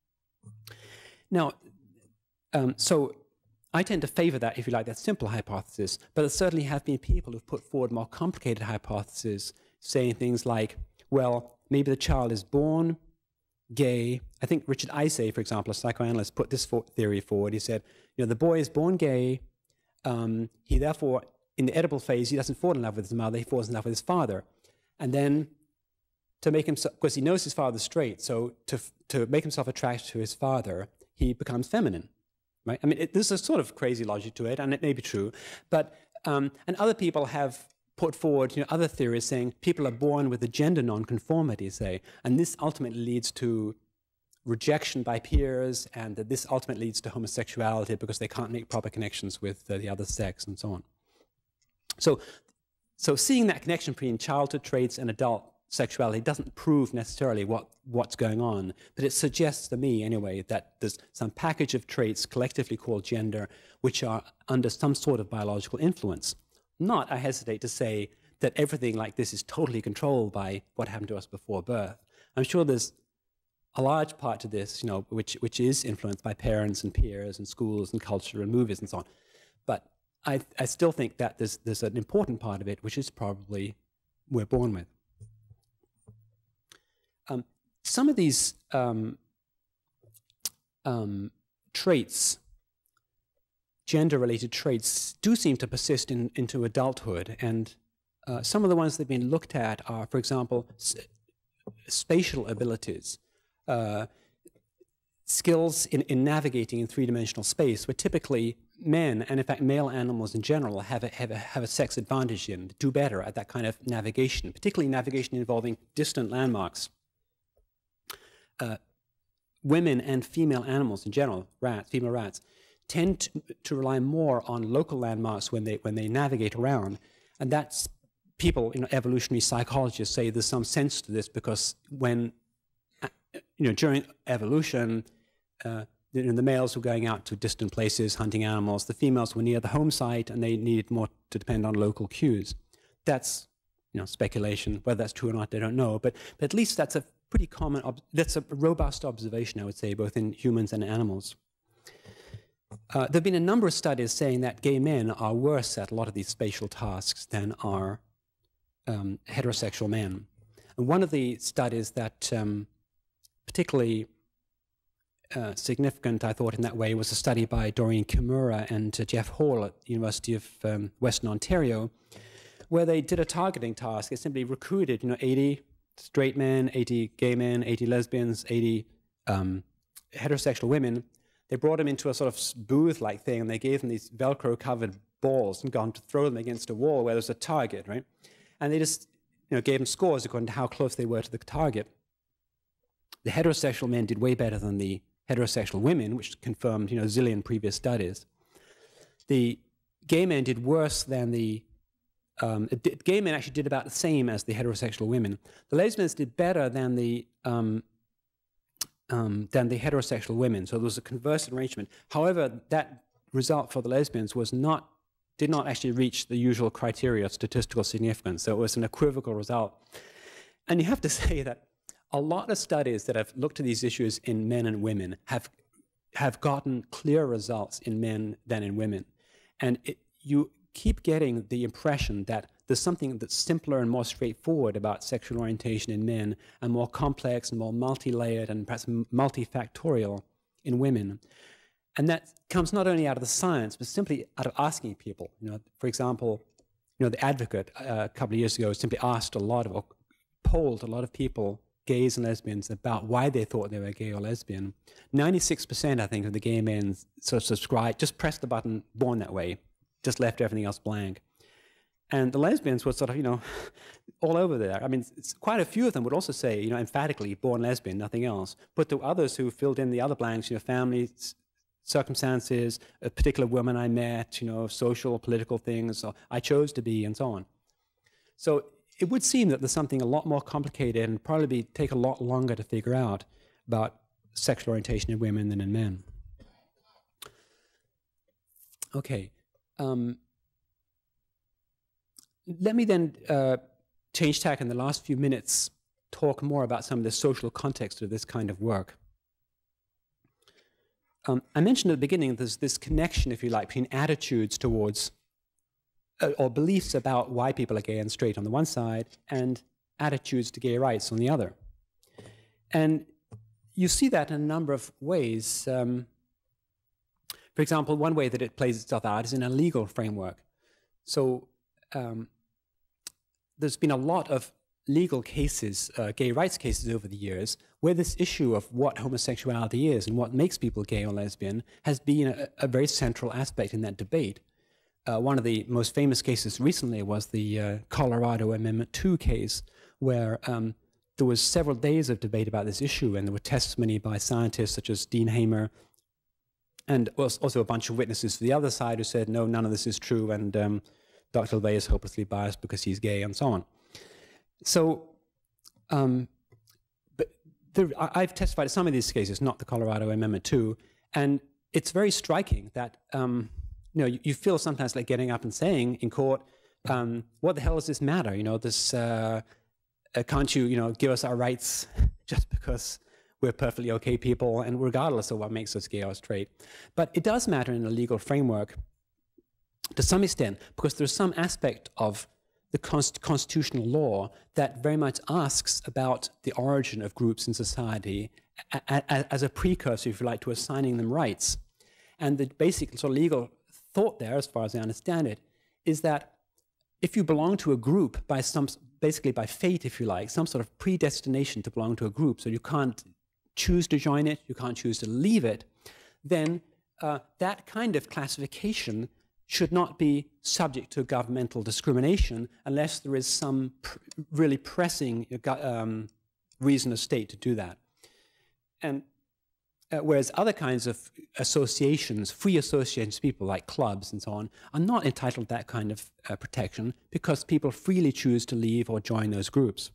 Now, um, so I tend to favor that, if you like, that simple hypothesis, but there certainly have been people who've put forward more complicated hypotheses, saying things like, well, maybe the child is born gay. I think Richard Isay, for example, a psychoanalyst, put this for theory forward. He said, you know, the boy is born gay. Um, he therefore, in the Oedipal phase, he doesn't fall in love with his mother. He falls in love with his father. And then to make himself, because he knows his father's straight, so to, to make himself attracted to his father, he becomes feminine. Right? I mean, it, there's a sort of crazy logic to it, and it may be true. But, um, and other people have put forward, you know, other theories saying people are born with a gender nonconformity, say, and this ultimately leads to rejection by peers, and that this ultimately leads to homosexuality because they can't make proper connections with uh, the other sex and so on. So, so seeing that connection between childhood traits and adult sexuality doesn't prove necessarily what, what's going on, but it suggests to me anyway that there's some package of traits collectively called gender which are under some sort of biological influence. Not, I hesitate to say, that everything like this is totally controlled by what happened to us before birth. I'm sure there's a large part to this, you know, which, which is influenced by parents and peers and schools and culture and movies and so on. But I, I still think that there's, there's an important part of it which is probably we're born with. Um, some of these um, um, traits, gender-related traits, do seem to persist in, into adulthood, and uh, some of the ones that have been looked at are, for example, s spatial abilities, uh, skills in, in navigating in three-dimensional space, where typically men, and in fact male animals in general, have a, have a, have a sex advantage in, do better at that kind of navigation, particularly navigation involving distant landmarks. Uh, women and female animals in general, rats, female rats, tend to, to rely more on local landmarks when they, when they navigate around. And that's, people, you know, evolutionary psychologists say there's some sense to this because when, you know, during evolution, uh, you know, the males were going out to distant places, hunting animals. The females were near the home site, and they needed more to depend on local cues. That's, you know, speculation. Whether that's true or not, I don't know. But, but at least that's a pretty common, ob that's a robust observation, I would say, both in humans and animals. Uh, there have been a number of studies saying that gay men are worse at a lot of these spatial tasks than are um, heterosexual men. And one of the studies that um, particularly uh, significant, I thought, in that way was a study by Doreen Kimura and uh, Jeff Hall at the University of um, Western Ontario, where they did a targeting task. They simply recruited, you know, eighty straight men, eighty gay men, eighty lesbians, eighty um, heterosexual women. They brought them into a sort of booth-like thing, and they gave them these Velcro-covered balls and gone to throw them against a wall where there's a target, right? And they just, you know, gave them scores according to how close they were to the target. The heterosexual men did way better than the heterosexual women, which confirmed, you know, a zillion previous studies. The gay men did worse than the um, did, gay men actually did about the same as the heterosexual women. The lesbians did better than the um, um, than the heterosexual women. So there was a converse arrangement. However, that result for the lesbians was not did not actually reach the usual criteria of statistical significance. So it was an equivocal result. And you have to say that a lot of studies that have looked at these issues in men and women have have gotten clearer results in men than in women. And it, you keep getting the impression that there's something that's simpler and more straightforward about sexual orientation in men and more complex and more multi-layered and perhaps multifactorial in women. And that comes not only out of the science, but simply out of asking people. You know, for example, you know, The Advocate uh, a couple of years ago simply asked a lot of, or polled a lot of people, gays and lesbians, about why they thought they were gay or lesbian. ninety-six percent, I think, of the gay men sort of subscribed, just pressed the button, born that way, just left everything else blank. And the lesbians were sort of, you know, all over there. I mean, it's, quite a few of them would also say, you know, emphatically, born lesbian, nothing else. But there were others who filled in the other blanks, you know, families, circumstances, a particular woman I met, you know, social, political things, or I chose to be, and so on. So it would seem that there's something a lot more complicated and probably take a lot longer to figure out about sexual orientation in women than in men. Okay. Um, let me then uh, change tack in the last few minutes, talk more about some of the social context of this kind of work. Um, I mentioned at the beginning there's this connection, if you like, between attitudes towards uh, or beliefs about why people are gay and straight on the one side and attitudes to gay rights on the other. And you see that in a number of ways. Um, for example, one way that it plays itself out is in a legal framework. So um, there's been a lot of legal cases, uh, gay rights cases over the years, where this issue of what homosexuality is and what makes people gay or lesbian has been a, a very central aspect in that debate. Uh, one of the most famous cases recently was the uh, Colorado Amendment two case, where um, there was several days of debate about this issue, and there were testimony by scientists such as Dean Hamer, and also a bunch of witnesses for the other side who said, no, none of this is true, and um, Doctor LeVay is hopelessly biased because he's gay, and so on. So um, but the, I, I've testified in some of these cases, not the Colorado Amendment two, and it's very striking that um, you know you, you feel sometimes like getting up and saying in court, um, "What the hell does this matter? You know, this uh, uh, can't you you know give us our rights just because we're perfectly okay people, and regardless of what makes us gay or straight." But it does matter in a legal framework to some extent, because there's some aspect of the const constitutional law that very much asks about the origin of groups in society a a as a precursor, if you like, to assigning them rights. And the basic sort of legal thought there, as far as I understand it, is that if you belong to a group by some, basically by fate, if you like, some sort of predestination to belong to a group, so you can't choose to join it, you can't choose to leave it, then uh, that kind of classification should not be subject to governmental discrimination unless there is some pr really pressing um, reason of state to do that. And uh, whereas other kinds of associations, free associations, people like clubs and so on, are not entitled to that kind of uh, protection because people freely choose to leave or join those groups.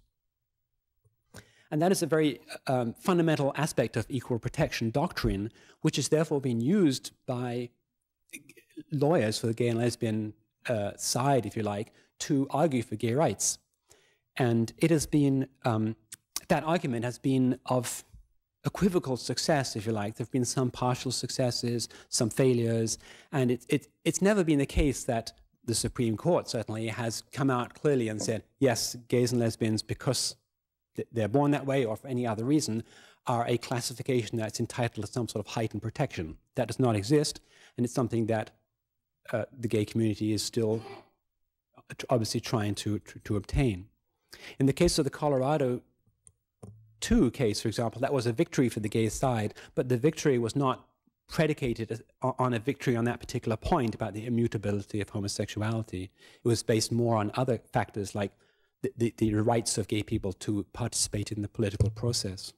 And that is a very um, fundamental aspect of equal protection doctrine, which is therefore being used by lawyers for the gay and lesbian uh, side, if you like, to argue for gay rights. And it has been, um, that argument has been of equivocal success, if you like. There have been some partial successes, some failures, and it, it, it's never been the case that the Supreme Court certainly has come out clearly and said, yes, gays and lesbians, because they're born that way or for any other reason, are a classification that's entitled to some sort of heightened protection. That does not exist, and it's something that uh, the gay community is still obviously trying to, to, to obtain. In the case of the Colorado two case, for example, that was a victory for the gay side, but the victory was not predicated on a victory on that particular point about the immutability of homosexuality. It was based more on other factors like the, the, the rights of gay people to participate in the political process.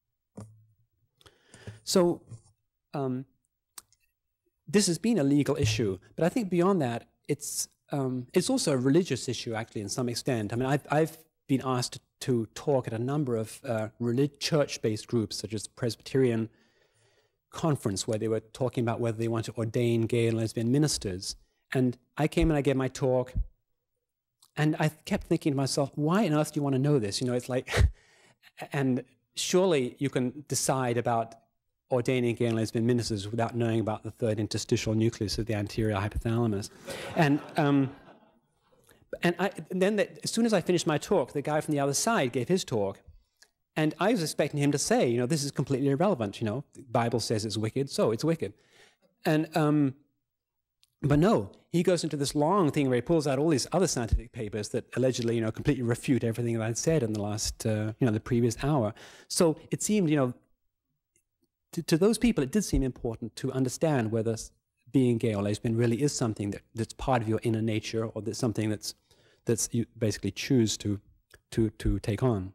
So um, this has been a legal issue, but I think beyond that, it's, um, it's also a religious issue, actually, in some extent. I mean, I've, I've been asked to talk at a number of uh, church-based groups, such as the Presbyterian Conference, where they were talking about whether they want to ordain gay and lesbian ministers. And I came and I gave my talk, and I kept thinking to myself, why on earth do you want to know this? You know, it's like, and surely you can decide about ordaining gay and lesbian ministers without knowing about the third interstitial nucleus of the anterior hypothalamus. And, um, and, I, and then the, as soon as I finished my talk, the guy from the other side gave his talk. And I was expecting him to say, you know, this is completely irrelevant, you know. The Bible says it's wicked, so it's wicked. And, um, but no, he goes into this long thing where he pulls out all these other scientific papers that allegedly, you know, completely refute everything that I'd said in the last, uh, you know, the previous hour. So it seemed, you know, to, to those people, it did seem important to understand whether being gay or lesbian really is something that, that's part of your inner nature, or that's something that's, that's you basically choose to, to, to take on.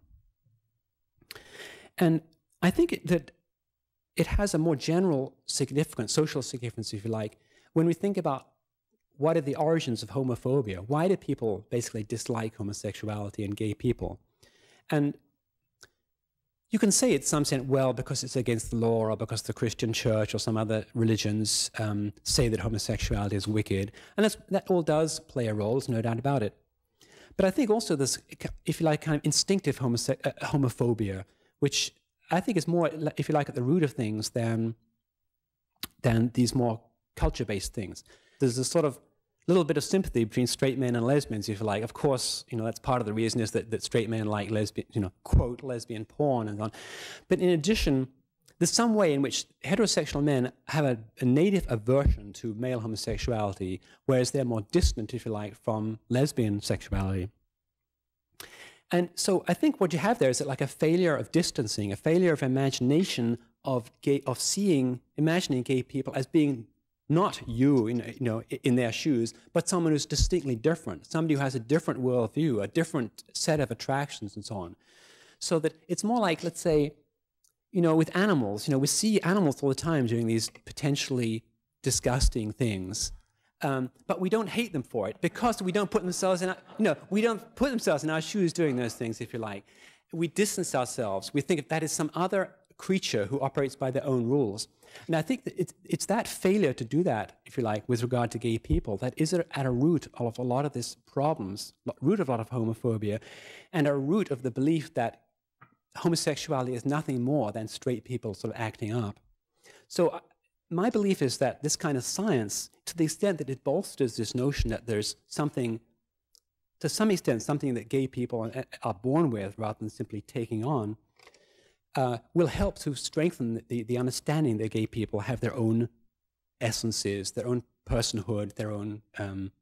And I think it, that it has a more general significance, social significance, if you like, when we think about what are the origins of homophobia. Why do people basically dislike homosexuality and gay people? And you can say it in some sense, well, because it's against the law, or because the Christian church or some other religions um, say that homosexuality is wicked. And that's, that all does play a role, there's no doubt about it. But I think also there's, if you like, kind of instinctive homose uh, homophobia, which I think is more, if you like, at the root of things than, than these more culture-based things. There's a sort of little bit of sympathy between straight men and lesbians, if you like. Of course, you know, that's part of the reason is that, that straight men like lesbian, you know, quote, lesbian porn and so on. But in addition, there's some way in which heterosexual men have a, a native aversion to male homosexuality, whereas they're more distant, if you like, from lesbian sexuality. And so I think what you have there is that like a failure of distancing, a failure of imagination of gay, of seeing, imagining gay people as being not you, in, you know, in their shoes, but someone who's distinctly different, somebody who has a different worldview, a different set of attractions and so on. So that it's more like, let's say, you know, with animals, you know, we see animals all the time doing these potentially disgusting things. Um, but we don't hate them for it because we don't put themselves in our, you know, we don't put themselves in our shoes doing those things, if you like. we distance ourselves. We think that is some other creature who operates by their own rules. And I think that it's, it's that failure to do that, if you like, with regard to gay people, that is at a root of a lot of these problems, root of a lot of homophobia, and a root of the belief that homosexuality is nothing more than straight people sort of acting up. So uh, my belief is that this kind of science, to the extent that it bolsters this notion that there's something, to some extent, something that gay people are, are born with rather than simply taking on, uh, will help to strengthen the, the understanding that gay people have their own essences, their own personhood, their own, um,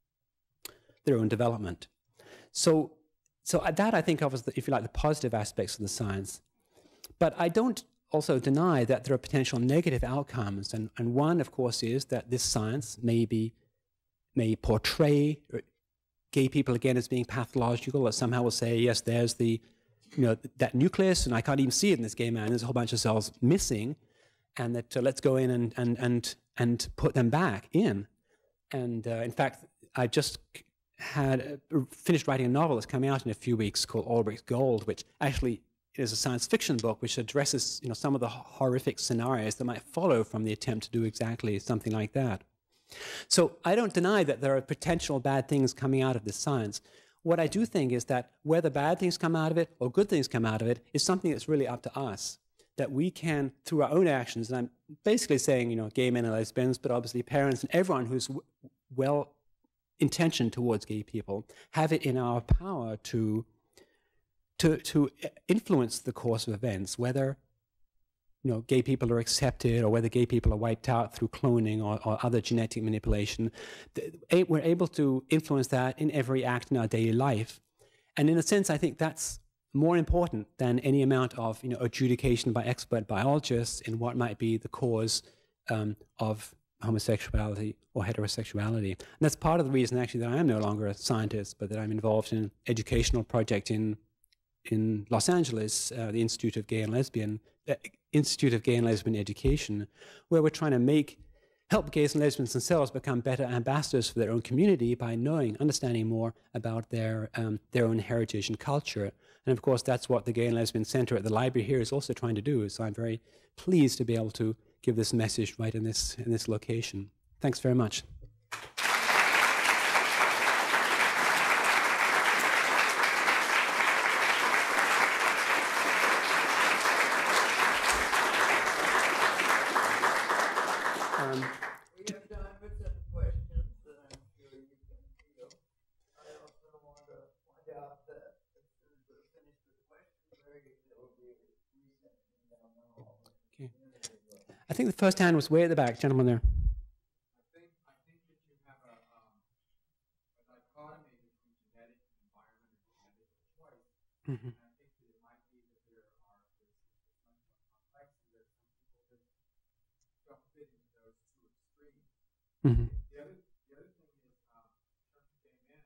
their own development. So, so that I think of as, the, if you like, the positive aspects of the science. But I don't also deny that there are potential negative outcomes, and, and one, of course, is that this science may be, may portray gay people again as being pathological, or somehow will say, yes, there's the, you know, that nucleus, and I can't even see it in this gay man. There's a whole bunch of cells missing, and that uh, let's go in and and and and put them back in. And uh, in fact, I just had uh, finished writing a novel that's coming out in a few weeks called Ulbricht's Gold, which actually is a science fiction book which addresses, you know, some of the horrific scenarios that might follow from the attempt to do exactly something like that. So I don't deny that there are potential bad things coming out of this science. What I do think is that whether bad things come out of it or good things come out of it is something that's really up to us, that we can, through our own actions, and I'm basically saying, you know, gay men and lesbians, but obviously parents and everyone who's w well-intentioned towards gay people, have it in our power to To, to influence the course of events, whether, you know, gay people are accepted or whether gay people are wiped out through cloning or, or other genetic manipulation. We're able to influence that in every act in our daily life. And in a sense, I think that's more important than any amount of, you know, adjudication by expert biologists in what might be the cause um, of homosexuality or heterosexuality. And that's part of the reason, actually, that I am no longer a scientist, but that I'm involved in an educational project in in Los Angeles, uh, the Institute of Gay and Lesbian, uh, Institute of Gay and Lesbian Education, where we're trying to make, help gays and lesbians themselves become better ambassadors for their own community by knowing, understanding more about their, um, their own heritage and culture. And of course, that's what the Gay and Lesbian Center at the library here is also trying to do. So I'm very pleased to be able to give this message right in this, in this location. Thanks very much. Um, we have time for some questions that I'm sure you can feel. I also want to point out that as soon as we're finished with the questions, there will be reception down the hall. Okay. I think the first hand was way at the back, gentleman there. I think I think that you have a, um, a dichotomy between genetic and environment and genetic choice. Mm-hmm. And I think that it might be that there are this complexity that some people that don't fit into those two extremes. Mm-hmm. The other the other thing is um, in terms of gay men,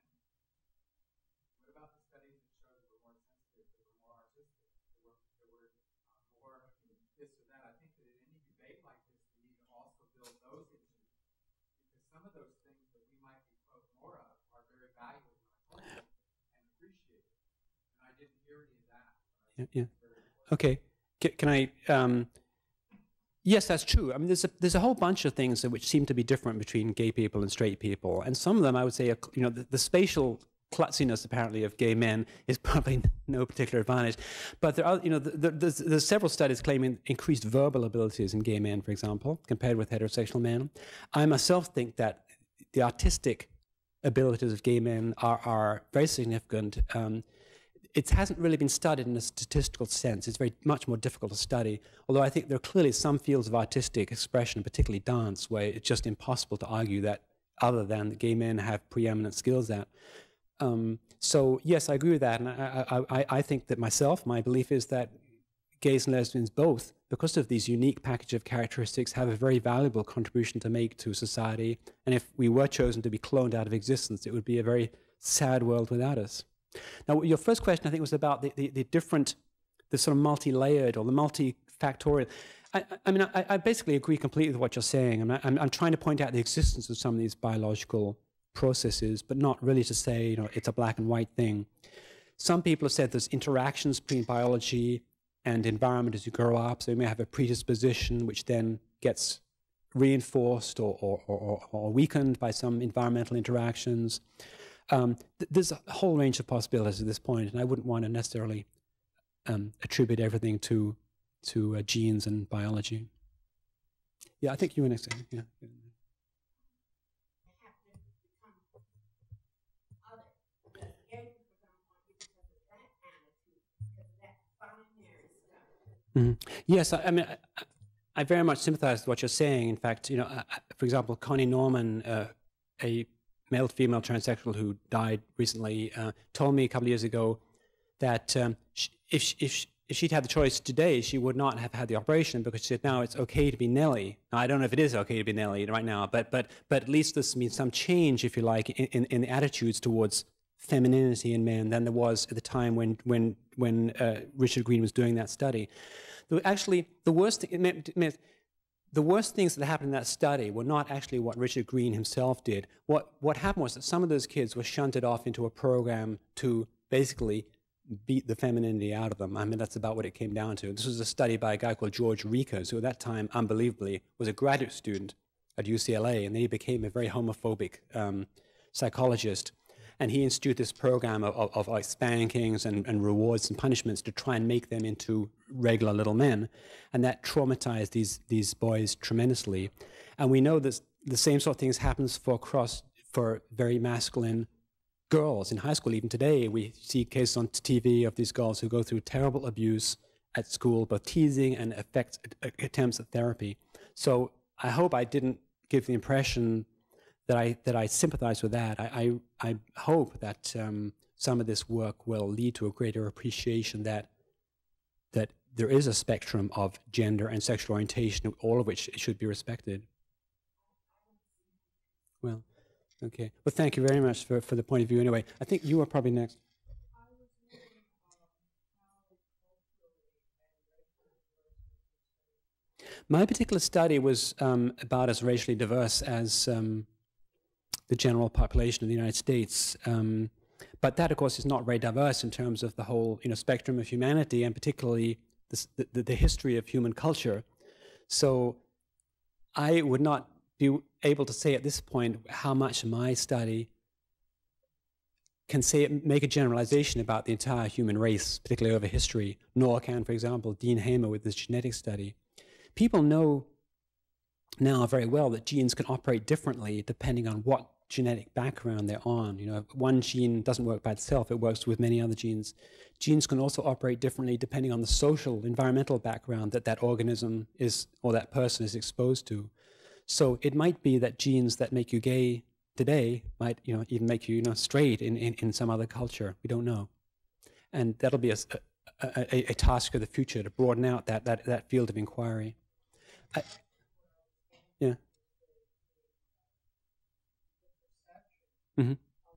what about the studies that show that we're more sensitive, that we're more artistic, that we're, that we're uh, more this or that? I think that in any debate like this, we need to also build those issues, because some of those things that we might be quote more of are very valuable and appreciated. And I didn't hear any of that. Yeah, yeah. Okay. C can I? Um, yes, that's true. I mean, there's a, there's a whole bunch of things that which seem to be different between gay people and straight people, and some of them I would say, are, you know, the, the spatial klutziness apparently of gay men is probably no particular advantage. But there are, you know, the, the, there's, there's several studies claiming increased verbal abilities in gay men, for example, compared with heterosexual men. I myself think that the artistic abilities of gay men are, are very significant. Um, it hasn't really been studied in a statistical sense. It's very much more difficult to study, although I think there are clearly some fields of artistic expression, particularly dance, where it's just impossible to argue that other than that gay men have preeminent skills at. Um, so yes, I agree with that, and I, I, I think that myself, my belief is that gays and lesbians both, because of these unique package of characteristics, have a very valuable contribution to make to society, and if we were chosen to be cloned out of existence, it would be a very sad world without us. Now, your first question, I think, was about the, the, the different, the sort of multi-layered or the multifactorial. I, I mean, I, I basically agree completely with what you're saying. I'm, I'm, I'm trying to point out the existence of some of these biological processes, but not really to say, you know, it's a black and white thing. some people have said there's interactions between biology and environment as you grow up. So you may have a predisposition which then gets reinforced or, or, or, or weakened by some environmental interactions. Um, th there's a whole range of possibilities at this point, and I wouldn't want to necessarily um, attribute everything to, to uh, genes and biology. Yeah, I think you were next. Yeah. Mm-hmm. Yes, I, I mean, I, I very much sympathize with what you're saying. In fact, you know, I, for example, Connie Norman, uh, a male-female transsexual who died recently, uh, told me a couple of years ago that um, she, if, she, if, she, if she'd had the choice today, she would not have had the operation because she said now it's okay to be Nelly. Now, I don't know if it is okay to be Nelly right now, but but but at least this means some change, if you like, in, in, in the attitudes towards femininity in men than there was at the time when when when uh, Richard Green was doing that study. Actually, the worst thing, it meant, it meant, the worst things that happened in that study were not actually what Richard Green himself did. What what happened was that some of those kids were shunted off into a program to basically beat the femininity out of them. I mean, that's about what it came down to. This was a study by a guy called George Rikas, who at that time, unbelievably, was a graduate student at U C L A, and then he became a very homophobic um, psychologist. And he instituted this program of, of, of like spankings and, and rewards and punishments to try and make them into regular little men. And that traumatized these, these boys tremendously. And we know that the same sort of things happens for cross, for very masculine girls in high school. Even today, we see cases on T V of these girls who go through terrible abuse at school, both teasing and effects, attempts at therapy. So I hope I didn't give the impression that I that I sympathize with that. I I, I hope that um, some of this work will lead to a greater appreciation that that there is a spectrum of gender and sexual orientation, all of which should be respected. Well, okay. Well, thank you very much for for the point of view. Anyway, I think you are probably next. My particular study was um, about as racially diverse as um, the general population of the United States. Um, but that, of course, is not very diverse in terms of the whole you know, spectrum of humanity, and particularly this, the, the history of human culture. So I would not be able to say at this point how much my study can say, make a generalization about the entire human race, particularly over history, nor can, for example, Dean Hamer with this genetic study. People know now very well that genes can operate differently depending on what genetic background they're on. You know, one gene doesn't work by itself, it works with many other genes. Genes can also operate differently depending on the social, environmental background that that organism is, or that person is exposed to. So it might be that genes that make you gay today might, you know, even make you, you know, straight in, in, in some other culture. We don't know. And that'll be a, a, a, a task of the future to broaden out that, that, that field of inquiry. I, yeah. Mm-hmm.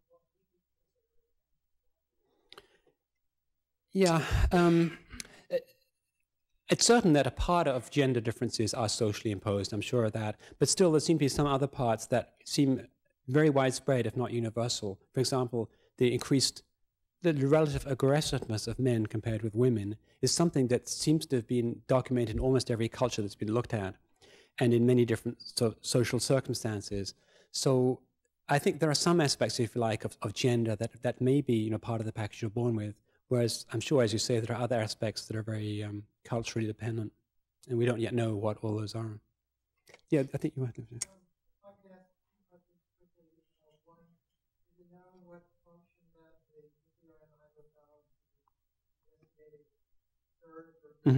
Yeah. Um, it's certain that a part of gender differences are socially imposed, I'm sure of that. But still, there seem to be some other parts that seem very widespread, if not universal. For example, the increased, the relative aggressiveness of men compared with women is something that seems to have been documented in almost every culture that's been looked at, and in many different so social circumstances. So I think there are some aspects, if you like, of, of gender that, that may be, you know, part of the package you're born with, whereas I'm sure, as you say, there are other aspects that are very um, culturally dependent, and we don't yet know what all those are. Yeah, I think you might have to. Mm-hmm.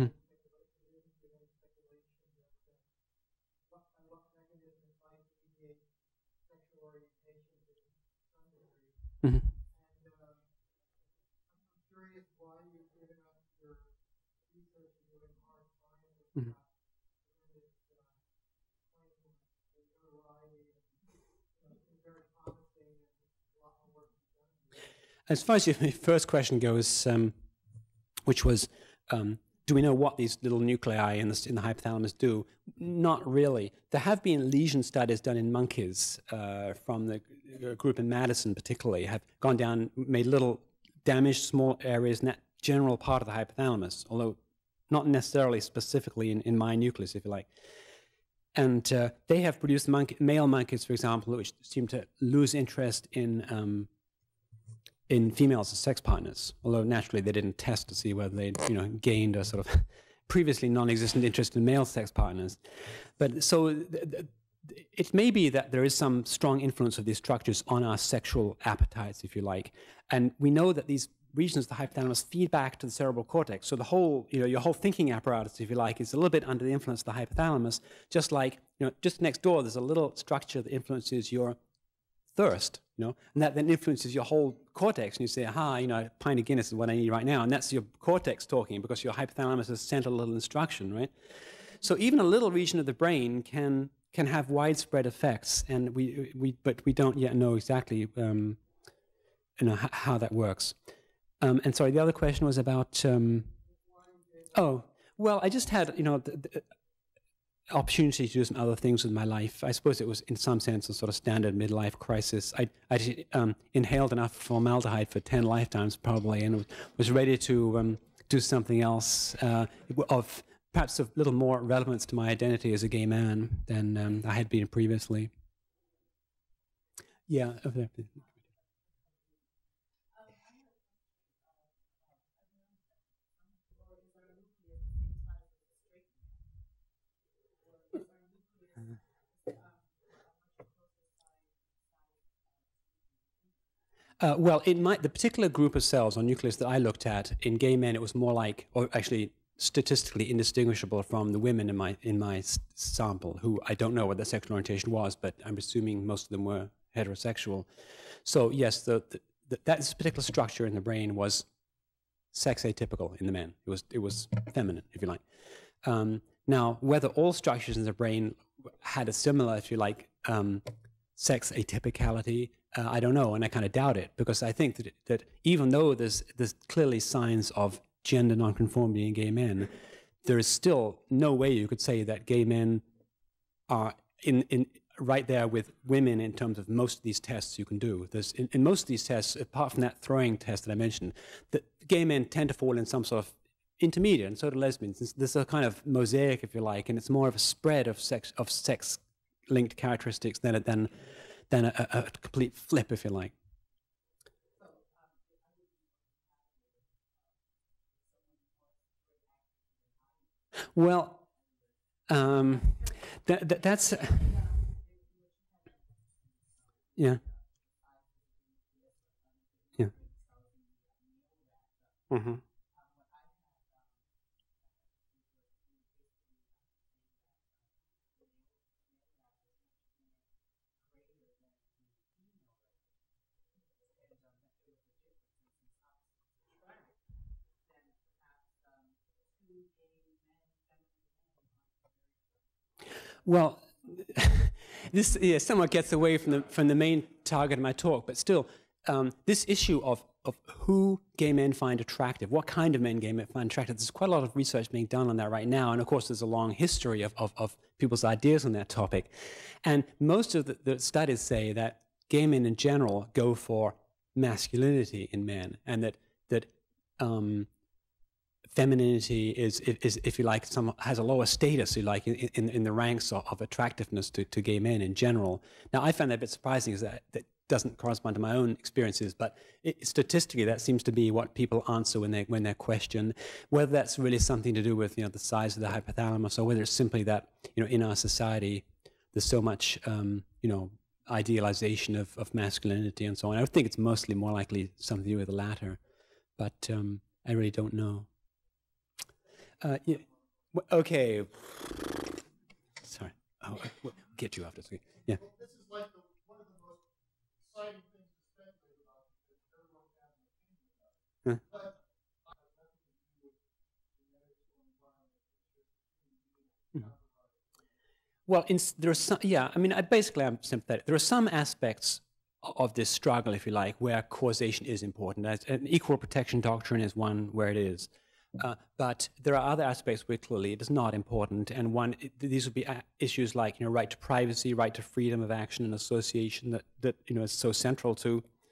Mm-hmm. And uh, I'm curious why you've given up your research and doing hard science with Mm-hmm. this uh, claim of notoriety, and you know, it's very promising and a lot more work to be done. As far as your first question goes, um, which was, um, do we know what these little nuclei in the, in the hypothalamus do? Not really. There have been lesion studies done in monkeys uh, from the group in Madison particularly, have gone down, made little damaged small areas in that general part of the hypothalamus, although not necessarily specifically in, in my nucleus, if you like. And uh, they have produced monkey, male monkeys, for example, which seem to lose interest in um, in females as sex partners. Although naturally they didn't test to see whether they, you know, gained a sort of previously non-existent interest in male sex partners. But so th th it may be that there is some strong influence of these structures on our sexual appetites, if you like. And we know that these regions of the hypothalamus feed back to the cerebral cortex. So the whole, you know, your whole thinking apparatus, if you like, is a little bit under the influence of the hypothalamus. Just like, you know, just next door, there's a little structure that influences your thirst, you know, and that then influences your whole cortex. And you say, aha, you know, a pint of Guinness is what I need right now. And that's your cortex talking, because your hypothalamus has sent a little instruction, right? So even a little region of the brain can can have widespread effects, and we we but we don't yet know exactly um, you know h how that works. Um, and sorry, the other question was about. Um, oh, well, I just had you know the, the opportunity to do some other things with my life. I suppose it was in some sense a sort of standard midlife crisis. I I um, inhaled enough formaldehyde for ten lifetimes probably, and was ready to um, do something else uh, of. Perhaps of little more relevance to my identity as a gay man than um, I had been previously. Yeah. Over there, please. Uh, well, in my, the particular group of cells or nucleus that I looked at, in gay men it was more like, or actually statistically indistinguishable from the women in my in my sample, who I don't know what their sexual orientation was, but I'm assuming most of them were heterosexual. So yes, the, the, the, that particular structure in the brain was sex atypical in the men. It was it was feminine, if you like. Um, now, whether all structures in the brain had a similar, if you like, um, sex atypicality, uh, I don't know, and I kind of doubt it, because I think that that even though there's there's clearly signs of gender nonconformity in gay men, there is still no way you could say that gay men are in, in right there with women in terms of most of these tests you can do. There's, in, in most of these tests, apart from that throwing test that I mentioned, that gay men tend to fall in some sort of intermediate, and so do lesbians. There's, there's a kind of mosaic, if you like, and it's more of a spread of sex of sex-linked characteristics than a, than than a, a, a complete flip, if you like. Well, um, that, that, that's, uh, yeah, yeah. Mm-hmm. Well, this yeah, somewhat gets away from the from the main target of my talk, but still, um, this issue of of who gay men find attractive, what kind of men gay men find attractive, there's quite a lot of research being done on that right now, and of course there's a long history of of, of people's ideas on that topic, and most of the, the studies say that gay men in general go for masculinity in men, and that that um, femininity is, is, if you like, some, has a lower status, you like, in, in, in the ranks of, of attractiveness to, to gay men in general. Now, I find that a bit surprising, because that, that doesn't correspond to my own experiences, but it, statistically, that seems to be what people answer when, they, when they're questioned. Whether that's really something to do with, you know, the size of the hypothalamus, or whether it's simply that, you know, in our society, there's so much, um, you know, idealization of, of masculinity and so on. I would think it's mostly more likely something to do with the latter, but um, I really don't know. Uh, yeah. Okay. Sorry. Oh, we'll get you after. Yeah. Well, this is like the, one of the most exciting things to speculate about, because everyone has an opinion about it. Huh? But I have nothing to do with genetics or environment. It's just human beings. Mm-hmm. Well, in, there are some, yeah, I mean, I basically I'm sympathetic. There are some aspects of this struggle, if you like, where causation is important. An equal protection doctrine is one where it is. Uh, but there are other aspects where clearly it is not important, and one it, these would be issues like, you know, right to privacy, right to freedom of action and association, that that you know is so central to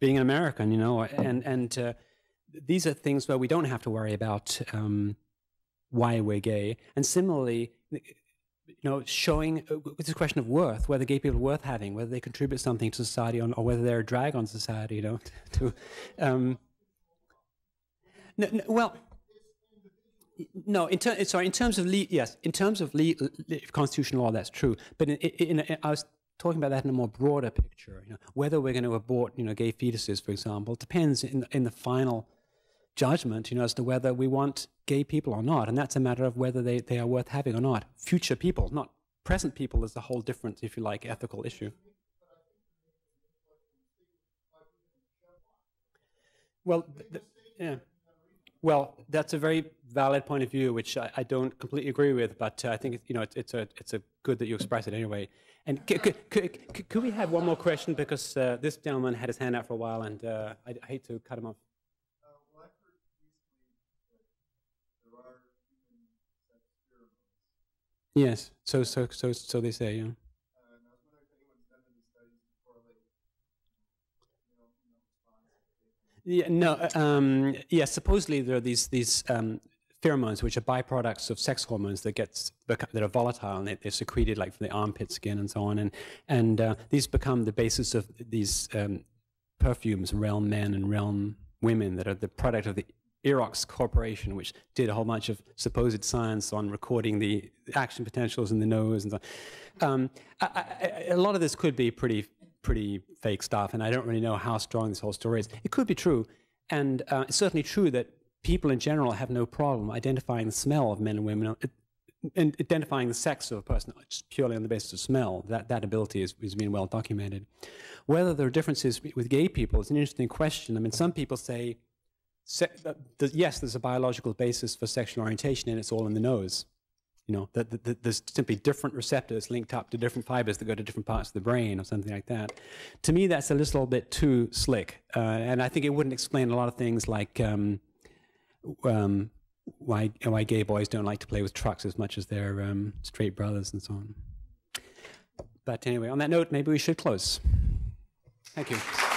being an American, you know, and and uh, these are things where we don't have to worry about um, why we're gay. And similarly, you know, showing uh, it's a question of worth, whether gay people are worth having, whether they contribute something to society, or, or whether they're a drag on society. You know, to um, no, no, well. No, in ter sorry. In terms of le yes, in terms of le le constitutional law, that's true. But in, in, in, I was talking about that in a more broader picture. You know, whether we're going to abort, you know, gay fetuses, for example, depends in in the final judgment, you know, as to whether we want gay people or not, and that's a matter of whether they they are worth having or not. Future people, not present people, is a whole different, if you like, ethical issue. Well, th th yeah. Well, that's a very valid point of view, which I, I don't completely agree with, but uh, I think, you know, it's, it's a it's a good that you express it anyway. And could we have one more question, because uh, this gentleman had his hand out for a while, and uh, I, I hate to cut him off. Uh, well, I've heard recently that there are human sex pheromones. Yes, so so so so they say, yeah. Uh, and I was wondering if anyone's done any studies to correlate, you know, you know, response. Yeah, no, um, yeah, supposedly there are these, these um, pheromones, which are byproducts of sex hormones that gets that are volatile, and they're secreted like from the armpit skin and so on, and and uh, these become the basis of these um, perfumes, Realm Men and Realm Women, that are the product of the Erox Corporation, which did a whole bunch of supposed science on recording the action potentials in the nose and so on. Um, I, I, a lot of this could be pretty pretty fake stuff, and I don't really know how strong this whole story is. It could be true, and uh, it's certainly true that people in general have no problem identifying the smell of men and women, and identifying the sex of a person just purely on the basis of smell. That, that ability is, is being well documented. Whether there are differences with gay people is an interesting question. I mean, some people say, se that, that, yes, there's a biological basis for sexual orientation, and it's all in the nose. You know, that, that, that there's simply different receptors linked up to different fibers that go to different parts of the brain or something like that. To me, that's a little bit too slick, uh, and I think it wouldn't explain a lot of things like um, um, why, why gay boys don't like to play with trucks as much as their um, straight brothers and so on. But anyway, on that note, maybe we should close. Thank you.